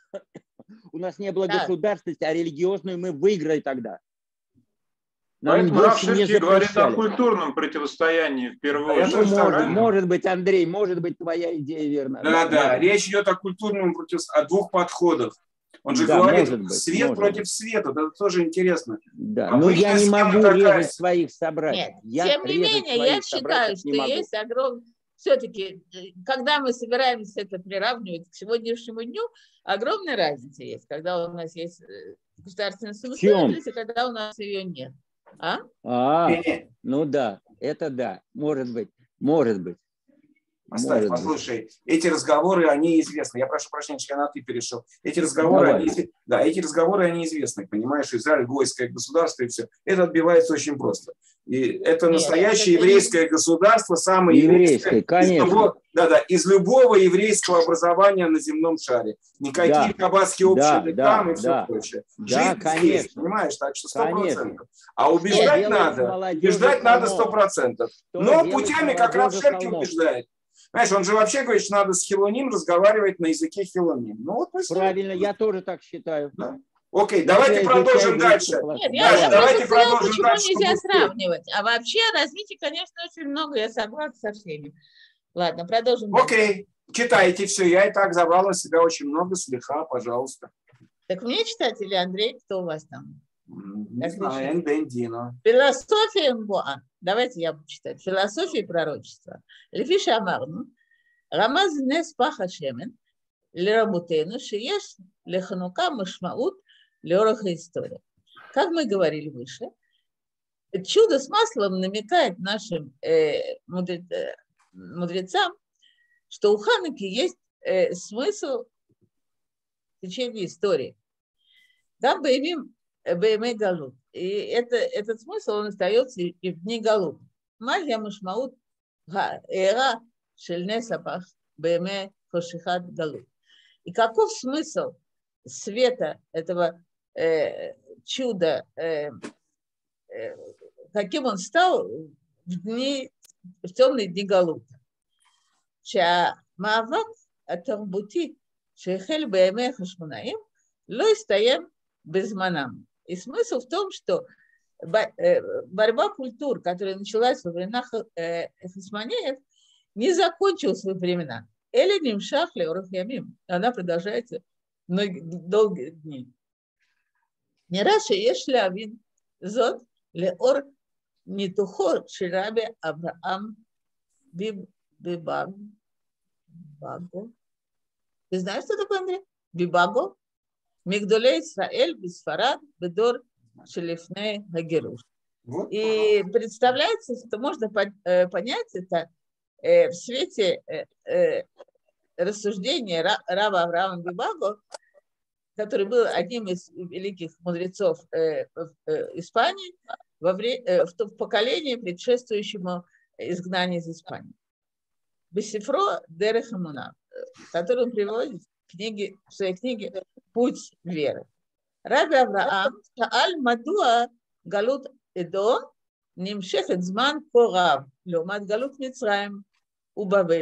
У нас не было Да. государственности, а религиозную мы выиграли тогда. Нам Поэтому Рав больше не Ширки говорит о запрещали. культурном противостоянии в первую Я очередь. тоже Ну, так может, правильно? может быть, Андрей, может быть, твоя идея верна. Да, да, может. речь идет о культурном против... о двух подходах. Он же Да, говорит, может быть, свет может против быть. света, это тоже интересно. Да, но я Обычная не схема могу такая. резать своих собратьев. Нет, Я тем не резать менее, своих я считаю, собратьев что не могу. есть огромный... Все-таки, когда мы собираемся это приравнивать к сегодняшнему дню, огромная разница есть, когда у нас есть э, государственная самостоятельность, и когда у нас ее нет. А? А, Не-не, ну да, это да, может быть, может быть. Оставь, Может быть. послушай, эти разговоры, они известны. Я прошу прощения, что я на «ты» перешел. Эти разговоры, Давай. они, изв- да, эти разговоры, они известны, понимаешь, Израиль, гойское государство и все. Это отбивается очень просто. И это Нет, настоящее это еврейское государство, самое Еврейское, еврейское, из конечно. любого, да, да, из любого еврейского образования на земном шаре. Никакие Да. кабацкие общины Да, там да, и все да. прочее. Да, Жизнь конечно. здесь, понимаешь, так что сто Конечно. процентов. А убеждать делать с надо, молодежью убеждать надо холмов? сто процентов. Что Но делать с путями, как Рав молодежью Шерки холмов? убеждает. Знаешь, он же вообще говорит, что надо с хилоним разговаривать на языке хилоним. Ну вот мы с ним. Правильно, я тоже так считаю. Да. Окей, Я давайте изучаю продолжим еврейский дальше. класс. Нет, я, Дальше, я давайте просто сказала, продолжим почему дальше, нельзя чтобы- сравнивать. А вообще развитие, конечно, очень много, я согласна со всеми. Ладно, продолжим. дальше. Окей, читайте все. Я и так забрал на себя очень много слиха, пожалуйста. Так мне читать или Андрей, кто у вас там? М, Не Так, знаю, решили. Эн Бендино. Философия Мбоа. Давайте я буду читать. Философия пророчества. Лефиша Амарну. Рамаз нес паха шемен. Лерамутену шиеш леханука машмаут леораха история. Как мы говорили выше, чудо с маслом намекает нашим э, мудрец, э, мудрецам, что у Хануки есть э, смысл в течение истории. Да, боевим Беймей Галут. И это, этот смысл, он остается и в дни Галут. Магия Машмаут Эра Шельнесапах Беймей Хошихат Галут. И каков смысл света этого э, чуда, э, э, каким он стал в дни, в темные дни Галута? שהמאבק התרבותי שהחל בימי החשמונאים לא הסתיים безманам. И смысл в том, что борьба культур, которая началась во времена хасмонеев, не закончилась во времена. Или нимшах леорах ямим. Она продолжается долгие дни. Не раз шееш леавин зод леор нитухо шираби Авраам бибаго. Ты знаешь, что такое, Андрей? Бибаго? Мигдолей Исраэль Бисфарад Бедор Шелифней Хагеруш. И представляется, что можно понять это в свете рассуждения Рава Авраама Бибаго, который был одним из великих мудрецов Испании в поколении, предшествующему изгнанию из Испании. Бесифро Дерех Амуна, который он приводит в, книге, в своей книге «Путь веры». Раби Авраам Тааль Мадуа Галут Эдом נמשכת זמן כה רב, לעומת גלות מצרים ובבל.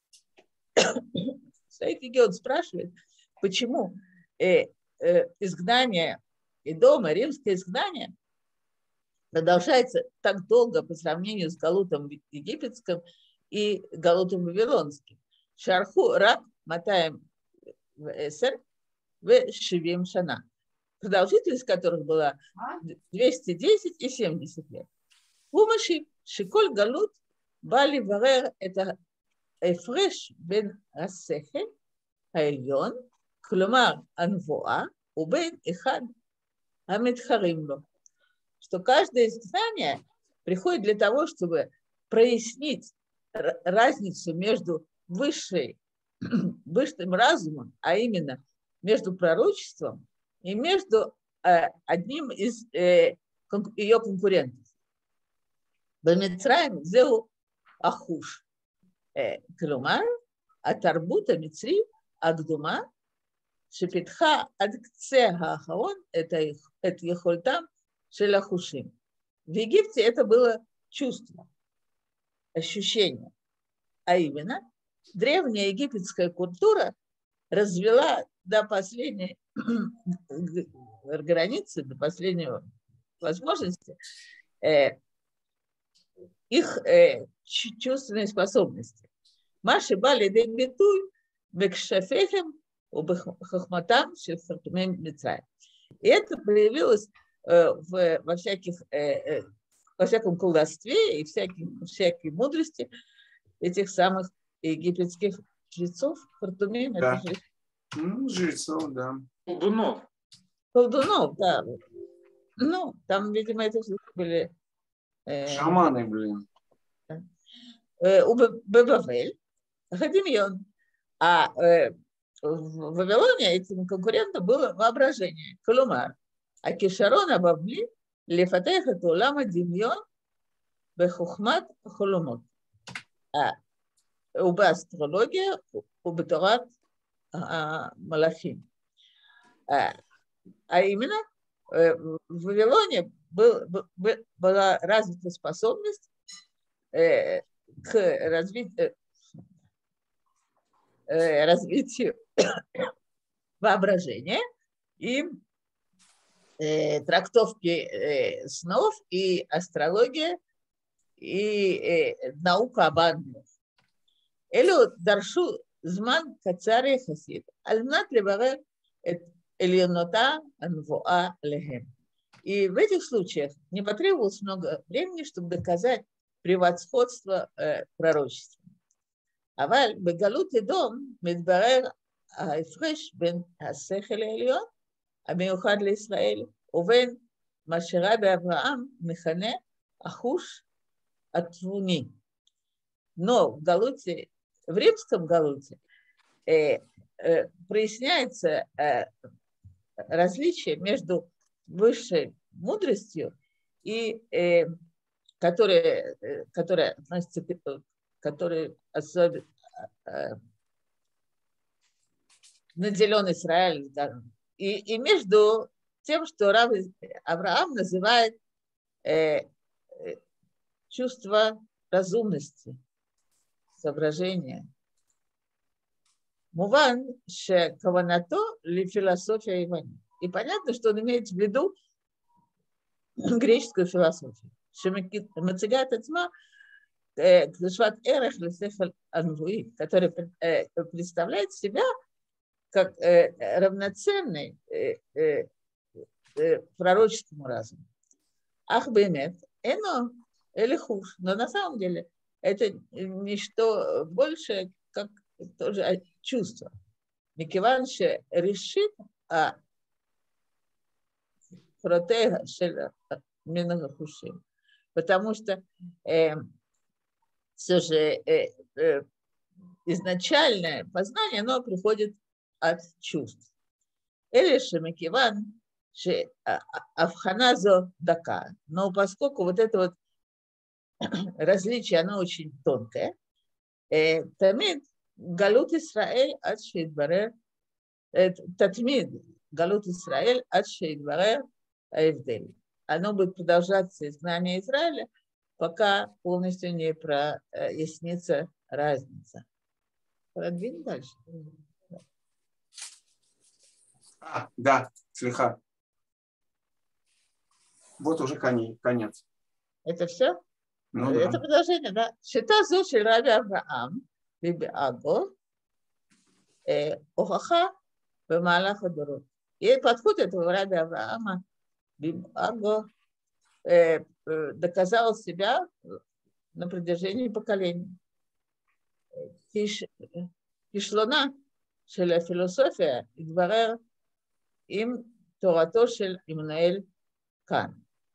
Стоит Геод спрашивает, почему э, э, изгнание Эдома, римское изгнание, продолжается так долго по сравнению с галутом египетским и галутом вавилонским. Шарху рак матаем в эсер в шивим шана, продолжительность которых была двести десять и семьдесят лет. Умаши шиколь галут бали варер это эфреш бен асехе העליון, כלומר הנבואה, ובין אחד המתחרים לו. Что каждое изгнание приходит для того, чтобы прояснить разницу между высшей, высшим разумом, а именно между пророчеством и между э, одним из э, кон- ее конкурентов. בממצרים זהו החוש. כלומר, התרבות המצרית הקדומה, שפיתחה עד קצה האחרון את, את יכולתם של החושים. В Египте это было чувство, ощущение. А именно, древняя египетская культура развела до последней границы, до последней возможности э, их э, чувственные способности. Маши бали дебитуй бекшафехем убахматам шефартумем мицраим. И это проявилось э, в, во всяких, э, во всяком колдовстве и всяких, всякой мудрости этих самых египетских жрецов. Фартумим, да. это жрец. Ну, жрецов, да. Колдунов. Колдунов, да. Ну, там, видимо, это были... Э, Шаманы, блин. Э, у Бавель, Хадимьон. А э, в Вавилоне этим конкурентом было воображение. Колумар. А Кишарон Абавли лефатеха тулама Димьон бехухмат холумот. А у астрология, у Торат Малахим. А, а именно в Вавилоне был, был, была развита способность э, к развитию, э, развитию воображения и э, трактовки э, снов, и астрология, и э, наука об ангелах. Элю даршу зман кацари хасид, аль-нат лебарер эт эльонота анвоа лехем. И в этих случаях не потребовалось много времени, чтобы доказать превосходство э, пророчества. אבל בגלות אדום מתברר ההפרש בין השכל העליון המיוחד לישראל ובין מה שרבי אברהם מכנה החוש התבוני. Но в галуте, в римском галуте э, э, проясняется э, различие между высшей мудростью и э, которая, которая относится к который особенно э, наделен Израиль, да, и, и между тем, что Рав Авраам называет э, чувство разумности, соображения. Муван ше каванато ли философия Ивани. И понятно, что он имеет в виду греческую философию. Шемацигат ацма который представляет себя как равноценный пророческому разуму. Ах, бемет, эно или хуш, но на самом деле это не что больше, как тоже чувство. Микиванше решит о протега шеля минагахушим, потому что все же э, э, изначальное познание, оно приходит от чувств. Или шемикиван, ше авханазо дака. Но поскольку вот это вот различие, оно очень тонкое, э, тамид галут Исраэль ад шеидбарер, татмид галут Исраэль ад шеидбарер аевдель. Оно будет продолжаться изгнание Израиля пока полностью не прояснится разница. Продвинем дальше. А, да, слегка. Вот уже конец. Это все? Ну, это да. продолжение, да? Шита зоши Раби Авраам, Биби Аго, Охаха, Бемалах Адурот. И подход этого Раби Авраама, Биби Аго, доказал себя на протяжении поколений. Кишлона של הפילוסופיה התברר עם תורתו של עמנואל קאנט.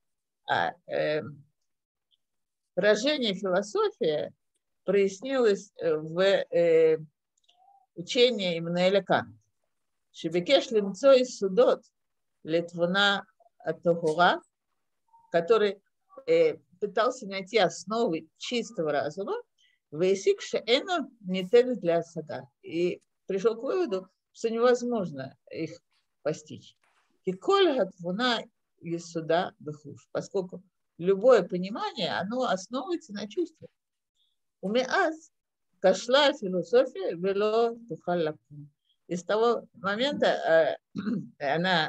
Поражение философии прояснилось в учении Иммануэля Канта. Шебекеш лимцо из судот литвуна атохура, который пытался найти основы чистого разума, вейсик шеэно нетен для сага. И пришел к выводу, что невозможно их постичь. И коль атвуна из суда бехуш, поскольку любое понимание, оно основывается на чувстве. У меаз кашла философия вело тухаллакун. И с того момента э, она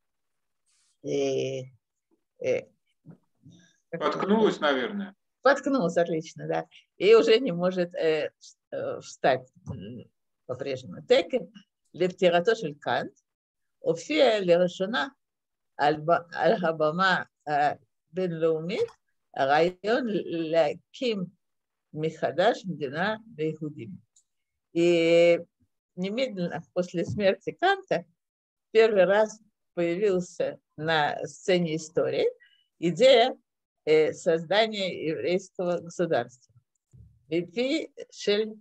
э, э, Поткнулась, наверное. Поткнулась, отлично, да. И уже не может э, встать по-прежнему. Текен лептиратош эль Кант, офия лерешона аль-хабама בינלאומית, הרעיון להקים מחדש מדינה ליהודים. И немедленно после смерти Канта первый раз появился на сцене истории идея создания еврейского государства. Випи Шель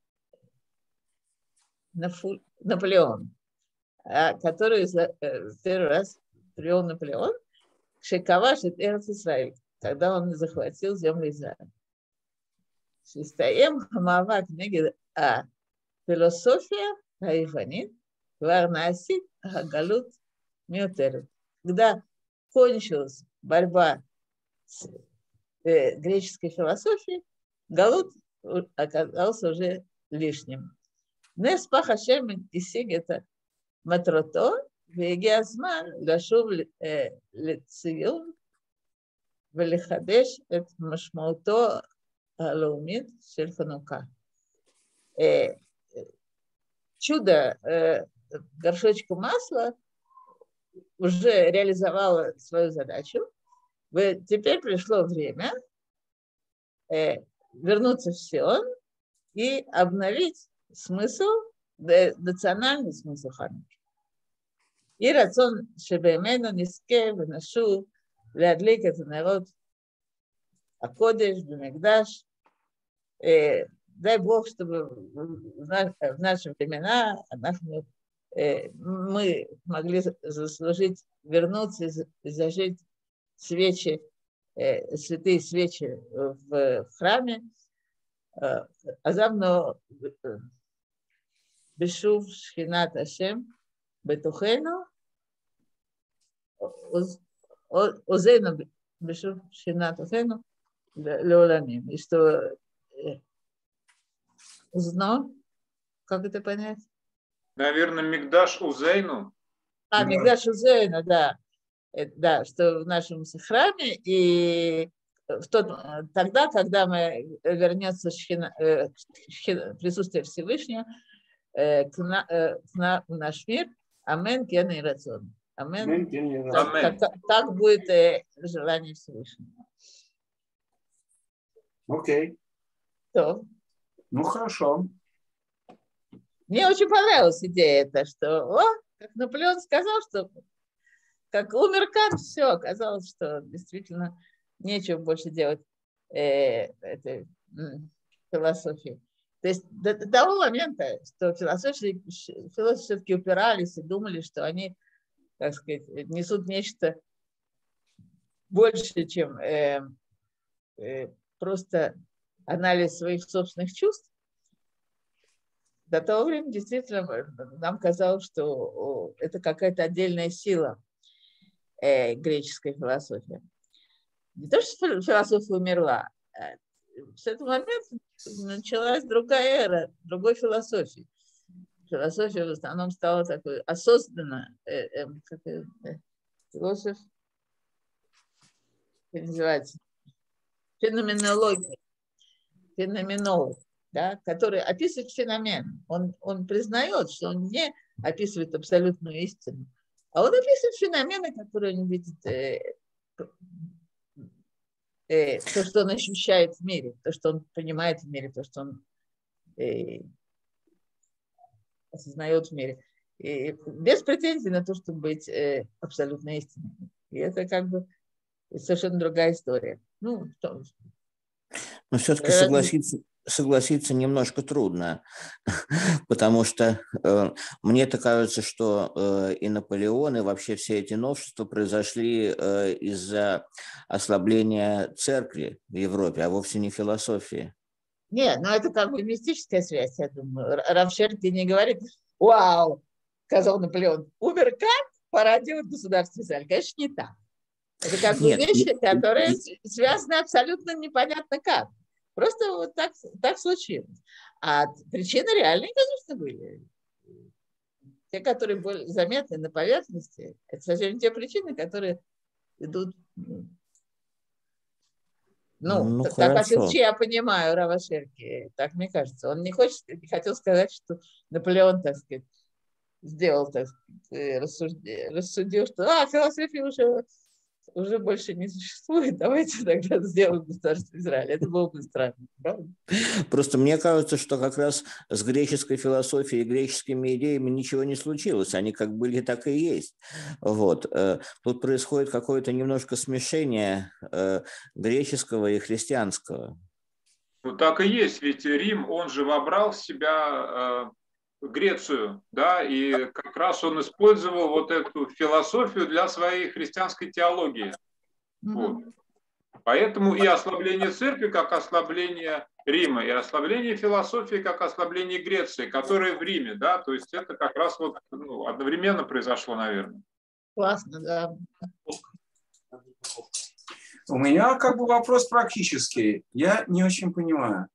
Наполеон, который первый раз привел Наполеон, Шекаваш это Эрец-Исраэль, когда он захватил землю Израиля. Шестаем хамавак негид а философия хаиванит варнасит хагалут миотерет. Когда кончилась борьба с э, греческой философией, галут оказался уже лишним. Нес пахашем и сигета матрото. והגיע הזמן לשוב לציון ולחדש את משמעותו הלאומית של חנוכה. Чудо горшочка масла уже реализовало свою задачу. Теперь пришло время вернуться в Сион и обновить смысл, национальный смысл Хануки. И рацион שבאמנו נזכה ונשוב להדליק את הנרות הקודש במקדש. Дай Бог, чтобы в наши времена мы могли заслужить, вернуться и зажечь свечи, святые свечи в храме. Азамно бешув шхинат Ашем בתוכנו, עוזנו בשוב שינת תוכנו לעולמים. И что узнал, как это понять? Наверное, Мигдаш Узейну. А, Мигдаш Узейну, да. Да, что в нашем храме, и в тот, тогда, когда мы вернется шхина, шхина, присутствие Всевышнего к, на, к на, в наш мир, Амен, кен и рацион. Амен. Так, так, так будет э, желание Всевышнего. Окей. Okay. То. Ну, хорошо. Мне очень понравилась идея эта, что, о, как Наполеон сказал, что как умер Кант, все, оказалось, что действительно нечего больше делать э, этой м, философии. То есть до, до того момента, что философы, философы все-таки упирались и думали, что они, так сказать, несут нечто больше, чем э, э, просто анализ своих собственных чувств. До того времени действительно нам казалось, что это какая-то отдельная сила э, греческой философии. Не то, что философия умерла. С этого момента началась другая эра, другой философии. Философия в основном стала такой осознанно, э, э, как, э, философ, как называется, феноменология, феноменолог, да, который описывает феномен. Он, он признает, что он не описывает абсолютную истину, а он описывает феномены, которые он видит, э, э, то, что он ощущает в мире, то, что он понимает в мире, то, что он э, осознает в мире. И без претензий на то, чтобы быть э, абсолютно истинным. И это как бы совершенно другая история. Ну, то, Но все-таки согласиться, согласиться немножко трудно, потому что э, мне-то кажется, что э, и Наполеон, и вообще все эти новшества произошли э, из-за ослабления церкви в Европе, а вовсе не философии. Нет, ну это как бы мистическая связь, я думаю. Рав Шерки не говорит: вау, сказал Наполеон, умер Кант, пора делать государство Израиль. Конечно, не так. Это как бы Нет, вещи, я, которые я, связаны абсолютно непонятно как. Просто вот так, так случилось. А причины реальные, конечно, были. Те, которые были заметны на поверхности, это совсем те причины, которые идут... Ну, ну, так, хорошо. я понимаю Рава Шерки, так мне кажется. Он не хочет, не хотел сказать, что Наполеон, так сказать, сделал, так сказать, рассудил, рассудил, что а, философия уже, уже больше не существует, давайте тогда сделаем государство Израиля. Это было бы странно, правда? Просто мне кажется, что как раз с греческой философией и греческими идеями ничего не случилось. Они как были, так и есть. Вот. Тут происходит какое-то немножко смешение греческого и христианского. Ну так и есть, ведь Рим, он же вобрал в себя Грецию, да, и как раз он использовал вот эту философию для своей христианской теологии. Mm-hmm. Вот. Поэтому и ослабление церкви как ослабление Рима, и ослабление философии как ослабление Греции, которая в Риме, да, то есть это как раз вот ну, одновременно произошло, наверное. Классно, да. У меня как бы вопрос практический. Я не очень понимаю.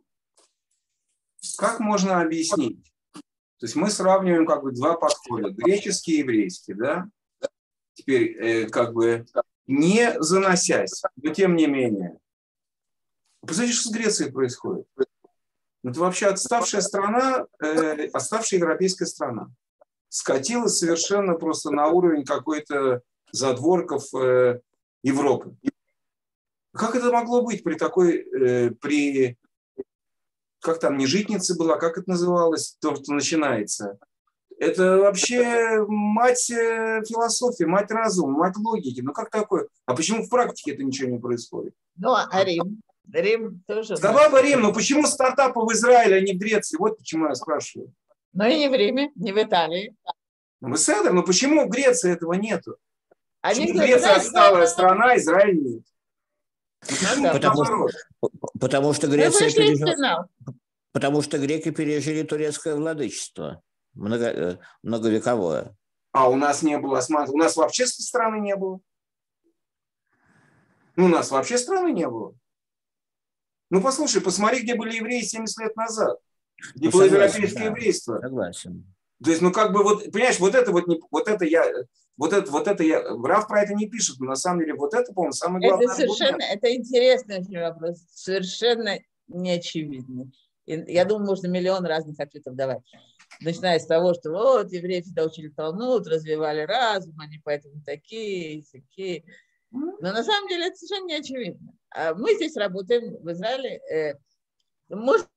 Как можно объяснить? То есть мы сравниваем как бы два подхода, греческий и еврейский, да? Теперь э, как бы не заносясь, но тем не менее. Посмотрите, что с Грецией происходит. Это вообще отставшая страна, э, отставшая европейская страна. Скатилась совершенно просто на уровень какой-то задворков э, Европы. Как это могло быть при такой, э, при... Как там, не житница была, как это называлось, то, что начинается. Это вообще мать философии, мать разума, мать логики. Ну как такое? А почему в практике это ничего не происходит? Ну, а Рим? Рим тоже... Сказала бы Рим, но почему стартапы в Израиле, а не в Греции? Вот почему я спрашиваю. Ну и не в Риме, не в Италии. Ну, вы Седер, но почему в Греции этого нету? Они почему Греция отсталая страна, Израиль нет? Ну, потому, что, потому что Греция пережила, потому что греки пережили турецкое владычество много, многовековое. А у нас не было осман, у нас вообще страны не было. Ну, у нас вообще страны не было. Ну, послушай, посмотри, где были евреи семьдесят лет назад. Где ну, было согласен, европейское да, еврейство. Согласен. То есть, ну, как бы, вот, понимаешь, вот это вот, не, вот это я, вот это, вот это я, Раф про это не пишет, но на самом деле вот это, по-моему, самый главный Это совершенно, аргумент. Это интересный очень вопрос, совершенно неочевидный. И я думаю, можно миллион разных ответов давать. Начиная с того, что вот евреи всегда учили Талмуд, развивали разум, они поэтому такие, такие. Но на самом деле это совершенно не очевидно. Мы здесь работаем в Израиле, э, можно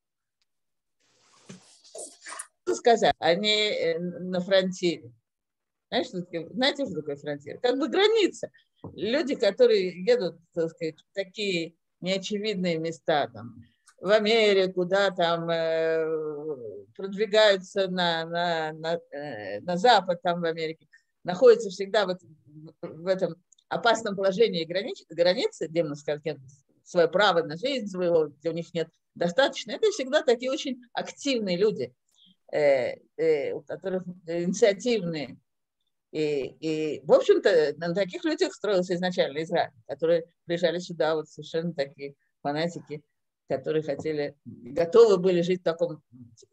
сказать, они на фронтире. Знаешь, что такое, знаете, что такое фронтир? Как бы граница. Люди, которые едут, так сказать, в такие неочевидные места, там, в Америку, да, там э, продвигаются на, на, на, э, на Запад, там в Америке, находятся всегда в, в этом опасном положении границы, границы, где, можно сказать, нет свое право на жизнь своего, где у них нет достаточно. Это всегда такие очень активные люди, э, э, у которых инициативные. И, и, в общем-то, на таких людях строился изначально Израиль, которые приезжали сюда, вот совершенно такие фанатики, которые хотели, готовы были жить в таком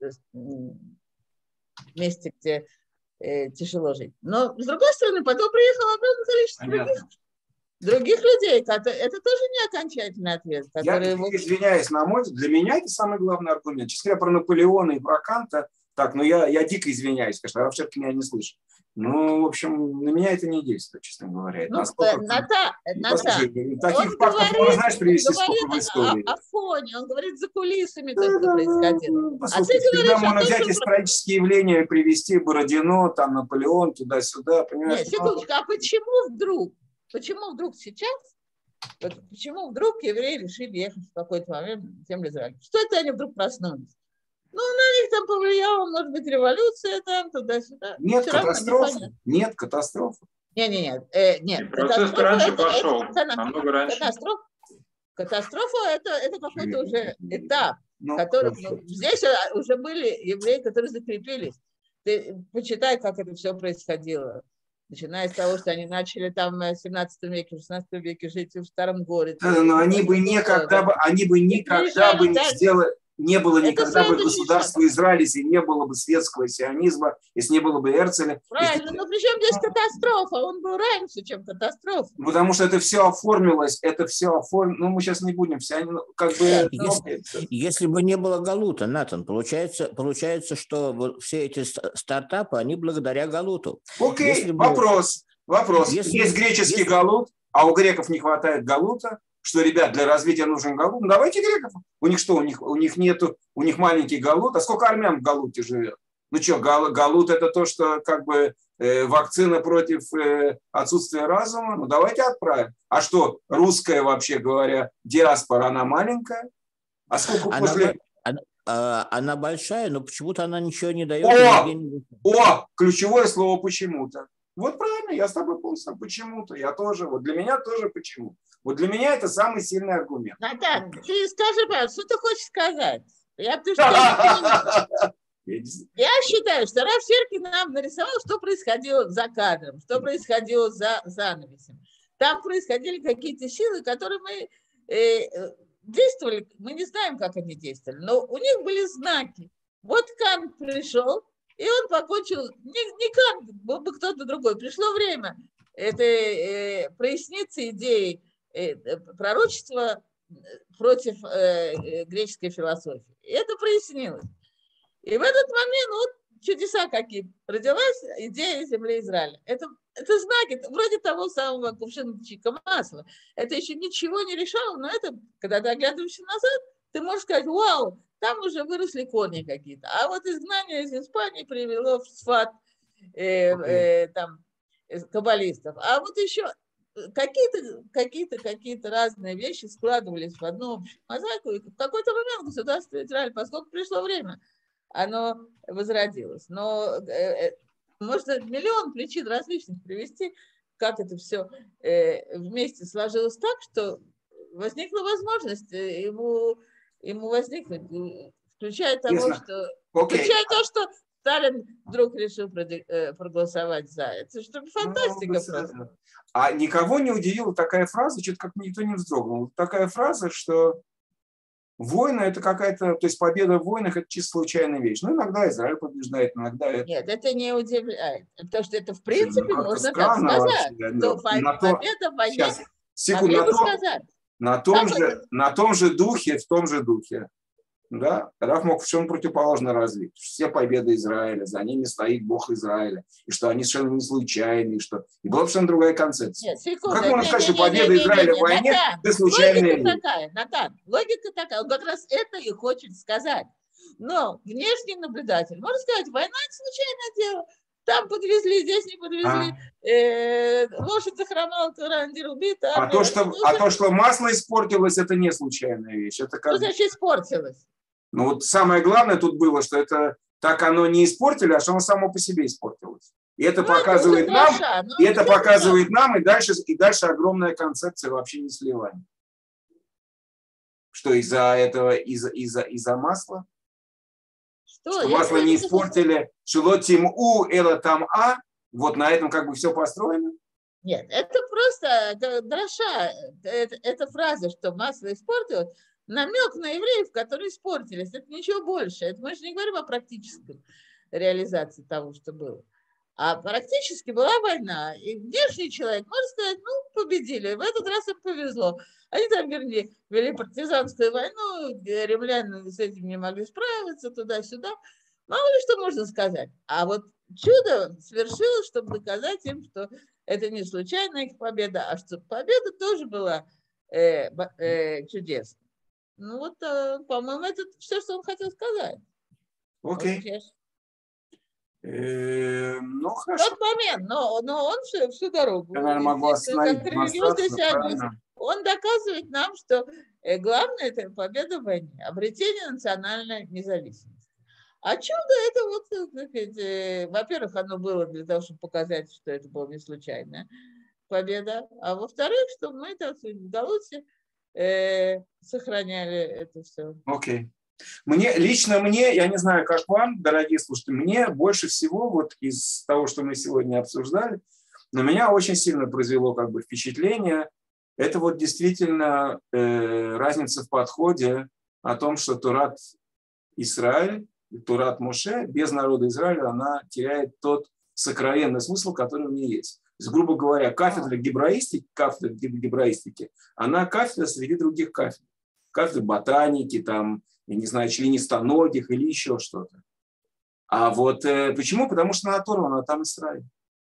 месте, где э, тяжело жить. Но, с другой стороны, потом приехало огромное количество других, других людей. Это, это тоже не окончательный ответ. Который... Я извиняюсь, на мой взгляд, для меня это самый главный аргумент. Честно говоря, про Наполеона и про Канта, так, ну я, я дико извиняюсь, конечно, Рав Шеркин меня не слышит. Ну, в общем, на меня это не действует, честно говоря. Ну, Ната, Ната, таких фактов можно, знаешь, привести сколько в истории. О, о фоне, он говорит за кулисами, как это происходило. А ты говоришь, можно взять том, исторические что... явления, привести Бородино, там, Наполеон, туда-сюда, понимаешь? Нет, секундочку, а почему вдруг, почему вдруг сейчас, вот почему вдруг евреи решили ехать в какой-то момент в землю Израиля? Что это они вдруг проснулись? Ну, на них там повлияла, может быть, революция там, туда-сюда. Нет катастрофы. Нет катастрофы. Нет, нет, нет. Э, нет. Процесс раньше это, пошел, это, это, намного раньше. Катастрофа, катастрофа это, это какой-то уже этап, ну, который... Ну, здесь уже были евреи, которые закрепились. Ты почитай, как это все происходило. Начиная с того, что они начали там в семнадцатом веке, в шестнадцатом веке жить в старом городе. Да, но они бы никогда бы, они бы никогда бы не сделали... Не было никогда бы государства Израиля, если не было бы светского сионизма, если не было бы Эрцеля. Правильно, если... но при чем здесь катастрофа? Он был раньше, чем катастрофа. Потому что это все оформилось, это все оформилось. Ну, мы сейчас не будем все, как бы... Если, если бы не было Галута, Натан, получается, получается, что вот все эти стартапы, они благодаря Галуту. Окей, если вопрос, бы... вопрос. Если... Есть греческий если... Галут, а у греков не хватает Галута. Что, ребят, для развития нужен галут. Ну, давайте греков. У них что? У них, у них нету, у них маленький галут. А сколько армян в галуте живет? Ну что, гал, галут это то, что как бы э, вакцина против э, отсутствия разума? Ну давайте отправим. А что, русская, вообще говоря, диаспора, она маленькая? А сколько она, после... она, она большая, но почему-то она ничего не дает. О, не... о, ключевое слово почему-то. Вот правильно, я с тобой полностью почему-то. Я тоже, вот для меня тоже почему. Вот для меня это самый сильный аргумент. Натан, ты скажи, пожалуйста, что ты хочешь сказать? Я, что я считаю, что Рав Шеркин нам нарисовал, что происходило за кадром, что происходило за занавесем. Там происходили какие-то силы, которые мы э, действовали, мы не знаем, как они действовали, но у них были знаки. Вот Кант пришел, и он покончил, не, не Кант, был бы кто-то другой. Пришло время это, э, проясниться идеей э, пророчества против э, греческой философии. И это прояснилось. И в этот момент вот чудеса какие. Родилась идея земли Израиля. Это, это знаки, это вроде того самого кувшинчика масла. Это еще ничего не решало, но это, когда ты оглядываешься назад, ты можешь сказать, вау, там уже выросли корни какие-то. А вот изгнание из Испании привело в Сфат э, э, там, каббалистов. А вот еще какие-то, какие-то, какие-то разные вещи складывались в одну общую мозаику. И в какой-то момент государство Израиль, поскольку пришло время, оно возродилось. Но э, можно миллион причин различных привести, как это все э, вместе сложилось так, что возникла возможность ему, ему возникнуть, включая того, что, включая то, что Сталин вдруг решил проголосовать за. Это что фантастика ну, просто. А никого не удивила такая фраза, что-то как никто не вздрогнул. Такая фраза, что война это какая-то, то есть победа в войнах это чисто случайная вещь. Ну, иногда Израиль побеждает, иногда это... Нет, это не удивляет. Потому что это в принципе ну, можно так сказать. Что на победа в войне Сейчас, секунду, на, том, на, том же, на том же духе, в том же духе. Да, Рав мог совершенно противоположно развить. Все победы Израиля, за ними стоит Бог Израиля, и что они совершенно не случайные, и что... И была совершенно другая концепция. Нет, секунду, как можно не, сказать, не, что победа не, не, Израиля не, не, в войне Натан, это случайная логика такая, Натан, логика такая, он как раз это и хочет сказать. Но внешний наблюдатель может сказать, война – это случайное дело. Там подвезли, здесь не подвезли. А, э, лошадь захромала, карандир убит. А, то, что, ну, а то, что масло испортилось, это не случайная вещь. Это как... Что значит испортилось? Ну вот самое главное тут было, что это так оно не испортили, а что оно само по себе испортилось. И это ну, показывает это нам, хороша, и это показывает хороша. нам, и дальше, и дальше огромная концепция вообще не сливания. Что из-за этого, из-за, из-за, из-за масла? Что, что масло не испортили, шелотим у эла там а, Вот на этом как бы все построено? Нет, это просто это дроша, это, это фраза, что масло испортилось, намек на евреев, которые испортились. Это ничего больше. Это мы же не говорим о практической реализации того, что было. А практически была война. И внешний человек, можно сказать, ну, победили. В этот раз им повезло. Они там, вернее, вели партизанскую войну, римляне с этим не могли справиться, туда-сюда. Мало ли что можно сказать. А вот чудо свершилось, чтобы доказать им, что это не случайная их победа, а что победа тоже была э, э, чудесной. Ну вот, э, по-моему, это все, что он хотел сказать. Окей. Okay. Э, ну, хорошо. В тот момент, но, но он всю, всю дорогу, я, наверное, могу остановить демонстрацию, он доказывает нам, что главное – это победа в войне, обретение национальной независимости. А чудо это вот, сказать, во-первых, оно было для того, чтобы показать, что это была не случайная победа, а во-вторых, чтобы мы так в Галуте э, сохраняли это все. Окей. Okay. Мне, лично мне, я не знаю, как вам, дорогие слушатели, мне больше всего вот из того, что мы сегодня обсуждали, на меня очень сильно произвело как бы впечатление, это вот действительно э, разница в подходе о том, что Торат Исраэль, Торат Моше, без народа Израиля, она теряет тот сокровенный смысл, который у нее есть. То есть, грубо говоря, кафедра гебраистики, кафедра гебраистики, она кафедра среди других кафедр. Кафедра ботаники, там, я не знаю, членистоногих или еще что-то. А вот э, почему? Потому что она оторвана, там Израиль.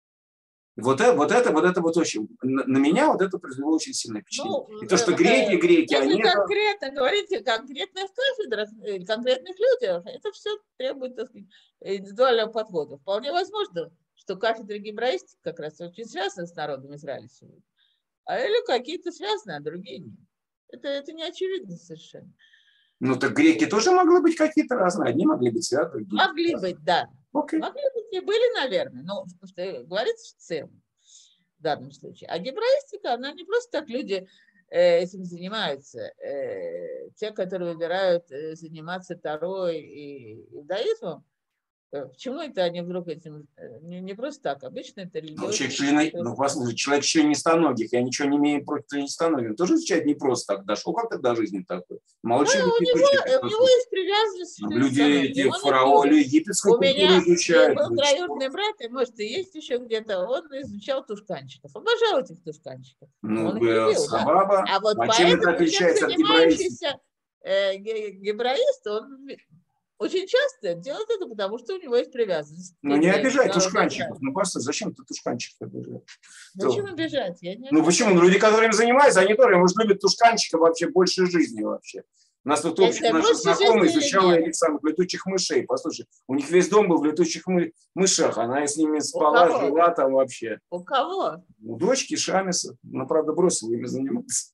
Вот это, вот это, вот это вот очень, на, на меня вот это произвело очень сильное впечатление. Ну, и то, что греки, греки, если они... конкретно это... говорите о конкретных кафедрах, конкретных людях, это все требует, так сказать, индивидуального подхода. Вполне возможно, что кафедра гебраистики как раз очень связана с народом Израиля сегодня. А или какие-то связаны, а другие нет. Это, это не очевидно совершенно. Ну, так греки тоже могли быть какие-то разные. Одни могли быть связаны. Могли быть, да. Okay. Могли быть и были, наверное. Но говорится в целом в данном случае. А гебраистика, она не просто так люди э, этим занимаются. Э, те, которые выбирают э, заниматься Торой и иудаизмом, почему это они вдруг этим... Не, не просто так, обычно это религиозно. Ну, человек, член, ну, послушайте, человек членистоногих, я ничего не имею против членистоногих, он тоже изучает не просто так, дошел как-то до жизни такой. Мало да, у, него, у него есть привязанность. Люди эти фараоны египетской культуры изучают. У меня был троюродный брат, и может и есть еще где-то, он изучал тушканчиков. Обожал этих тушканчиков. Ну, он любил, сабаба. Да. А вот а поэтому чем это отличается от гебраиста? Э, гебраист, он... Очень часто делает это, потому что у него есть привязанность. Ну, не обижай тушканчиков. Ну, просто зачем ты тушканчиков обижаешь? Зачем обижать? Я не ну, почему? Ну, люди, которые им занимаются, они тоже, может, любят тушканчиков вообще больше жизни вообще. У нас тут общий наш знакомый изучал этих самых летучих мышей. Послушай, у них весь дом был в летучих мы... мышах. Она с ними спала, жила там вообще. У кого? У дочки Шамиса. Она, правда, бросила ими заниматься.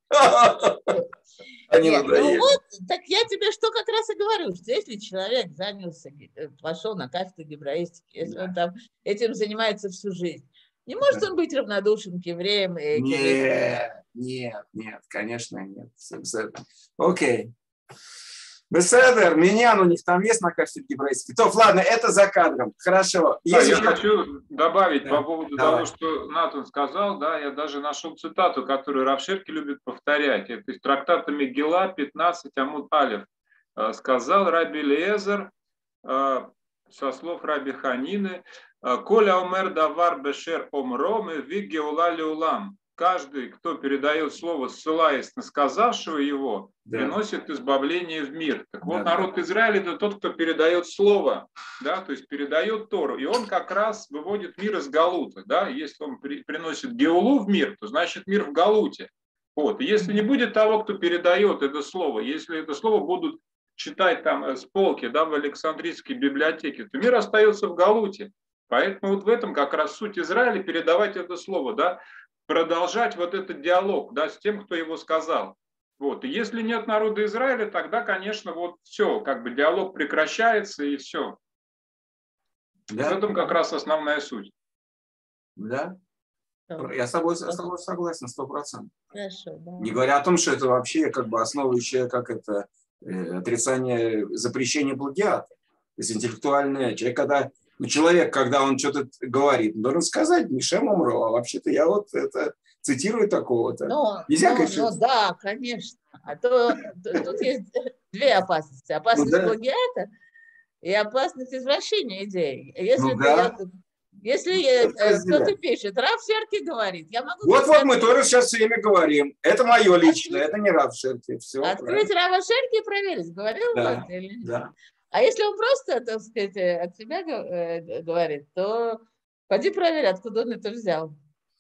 Нет, ну вот, так я тебе что как раз и говорю, что если человек занялся, пошел на кафедру гебраистики, если он там этим занимается всю жизнь, не может он быть равнодушен к евреям? И нет, нет, нет, конечно нет. Окей. Беседер, Миньян у них там есть на кафедре гебраистики. То, ладно, это за кадром. Хорошо. Да, я хочу добавить да. по поводу Давай. того, что Натан сказал. Да, я даже нашел цитату, которую Рав Шерки любит повторять. Это из трактата Мегила пятнадцать Амуд Алеф. Сказал Раби Элиэзер со слов Раби Ханины: «Коля омер давар бешер омром и виг геула леулам». Каждый, кто передает слово, ссылаясь на сказавшего его, да. приносит избавление в мир. Так вот, да, народ да. Израиля – это тот, кто передает слово, да, то есть передает Тору. И он как раз выводит мир из Галута. Да? Если он при, приносит Геулу в мир, то значит мир в Галуте. Вот. И если не будет того, кто передает это слово, если это слово будут читать там с полки, да, в Александрийской библиотеке, то мир остается в Галуте. Поэтому вот в этом как раз суть Израиля – передавать это слово, да, продолжать вот этот диалог, да, с тем, кто его сказал. Вот. И если нет народа Израиля, тогда, конечно, вот все, как бы диалог прекращается и все. Да. В этом как раз основная суть. Да. Я с тобой, с тобой согласен, сто процентов. Хорошо, да. Не говоря о том, что это вообще как бы основывающее, как это, э, отрицание, запрещение плагиата. То есть интеллектуальное. Человек, когда Ну, человек, когда он что-то говорит, он должен сказать Мишем Омро, а вообще-то я вот это цитирую такого-то. Ну, Нельзя, ну, конечно. ну да, конечно. А то тут есть две опасности. Опасность Ну, да. плагиата и опасность извращения идей. Если, Ну, ты, да. если э, кто-то пишет, Рав Шерки говорит, я могу... Вот-вот мы тоже сейчас все время говорим. Это мое личное, это не Рав Шерки. Все, открыть Рава Шерки и проверить, говорил да, он это или нет. Да. А если он просто, так сказать, от себя говорит, то пойди проверь, откуда он это взял.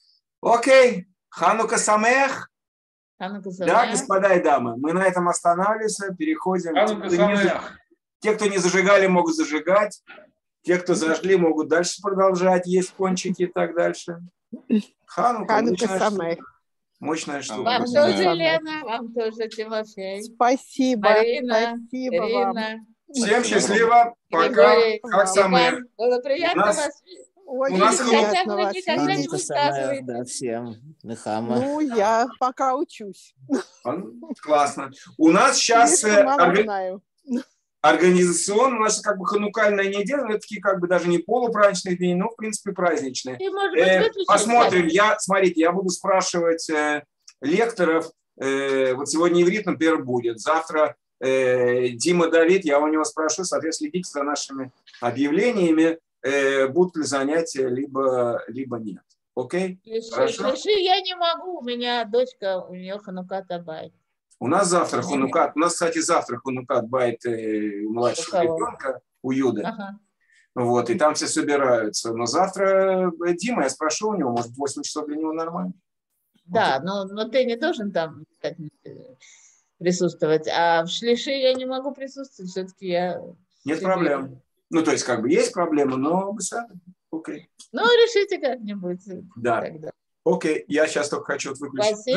Окей. Ханука Самех. Ханука Да, Самех. господа и дамы, мы на этом останавливаемся, переходим. Ханука Те, кто не, Самех. те, кто не зажигали, могут зажигать. Те, кто зажгли, могут дальше продолжать, есть пончики и так дальше. Ханука, Ханука мощная, Самех. штука. мощная штука. Вам Спасибо. тоже, Лена, вам тоже, Тимофей. Спасибо. Марина, Спасибо вам. Ирина. Всем счастливо. Пока. Григорий, Как Самех. Иван, было приятно У нас- вас Очень У нас приятно хотя бы вас никогда не видеть. Ханука Самех, высказываете. да, всем. Нехама. Ну, я пока учусь. Классно. У нас сейчас Слишком мало орга- знаю. организационно, у нас как бы ханукальная неделя, но это такие как бы даже не полупраздничные дни, но в принципе праздничные. И, может быть, Э, выключить посмотрим. запись. Я, смотрите, я буду спрашивать э, лекторов. Э, вот сегодня иврит, например, будет. Завтра э, Дима Давид, я у него спрошу, соответственно, следите за нашими объявлениями, э, будут ли занятия, либо, либо нет. Окей? Шлиши, Хорошо. шлиши я не могу, у меня дочка, у нее ханука табай. У нас завтра ханукат. У нас, кстати, завтра ханукат байт э, у младшего У кого? ребенка, у Юды. Ага. Вот, и там все собираются. Но завтра э, Дима, я спрошу у него, может, восемь часов для него нормально? Да, но, но ты не должен там так, э, присутствовать. А в шлиши я не могу присутствовать, все-таки я... Нет себе- проблем. Ну, то есть, как бы есть проблемы, но вы сами. Окей. Ну, решите как-нибудь. Да. Тогда. Окей, я сейчас только хочу вот выключить. Спасибо.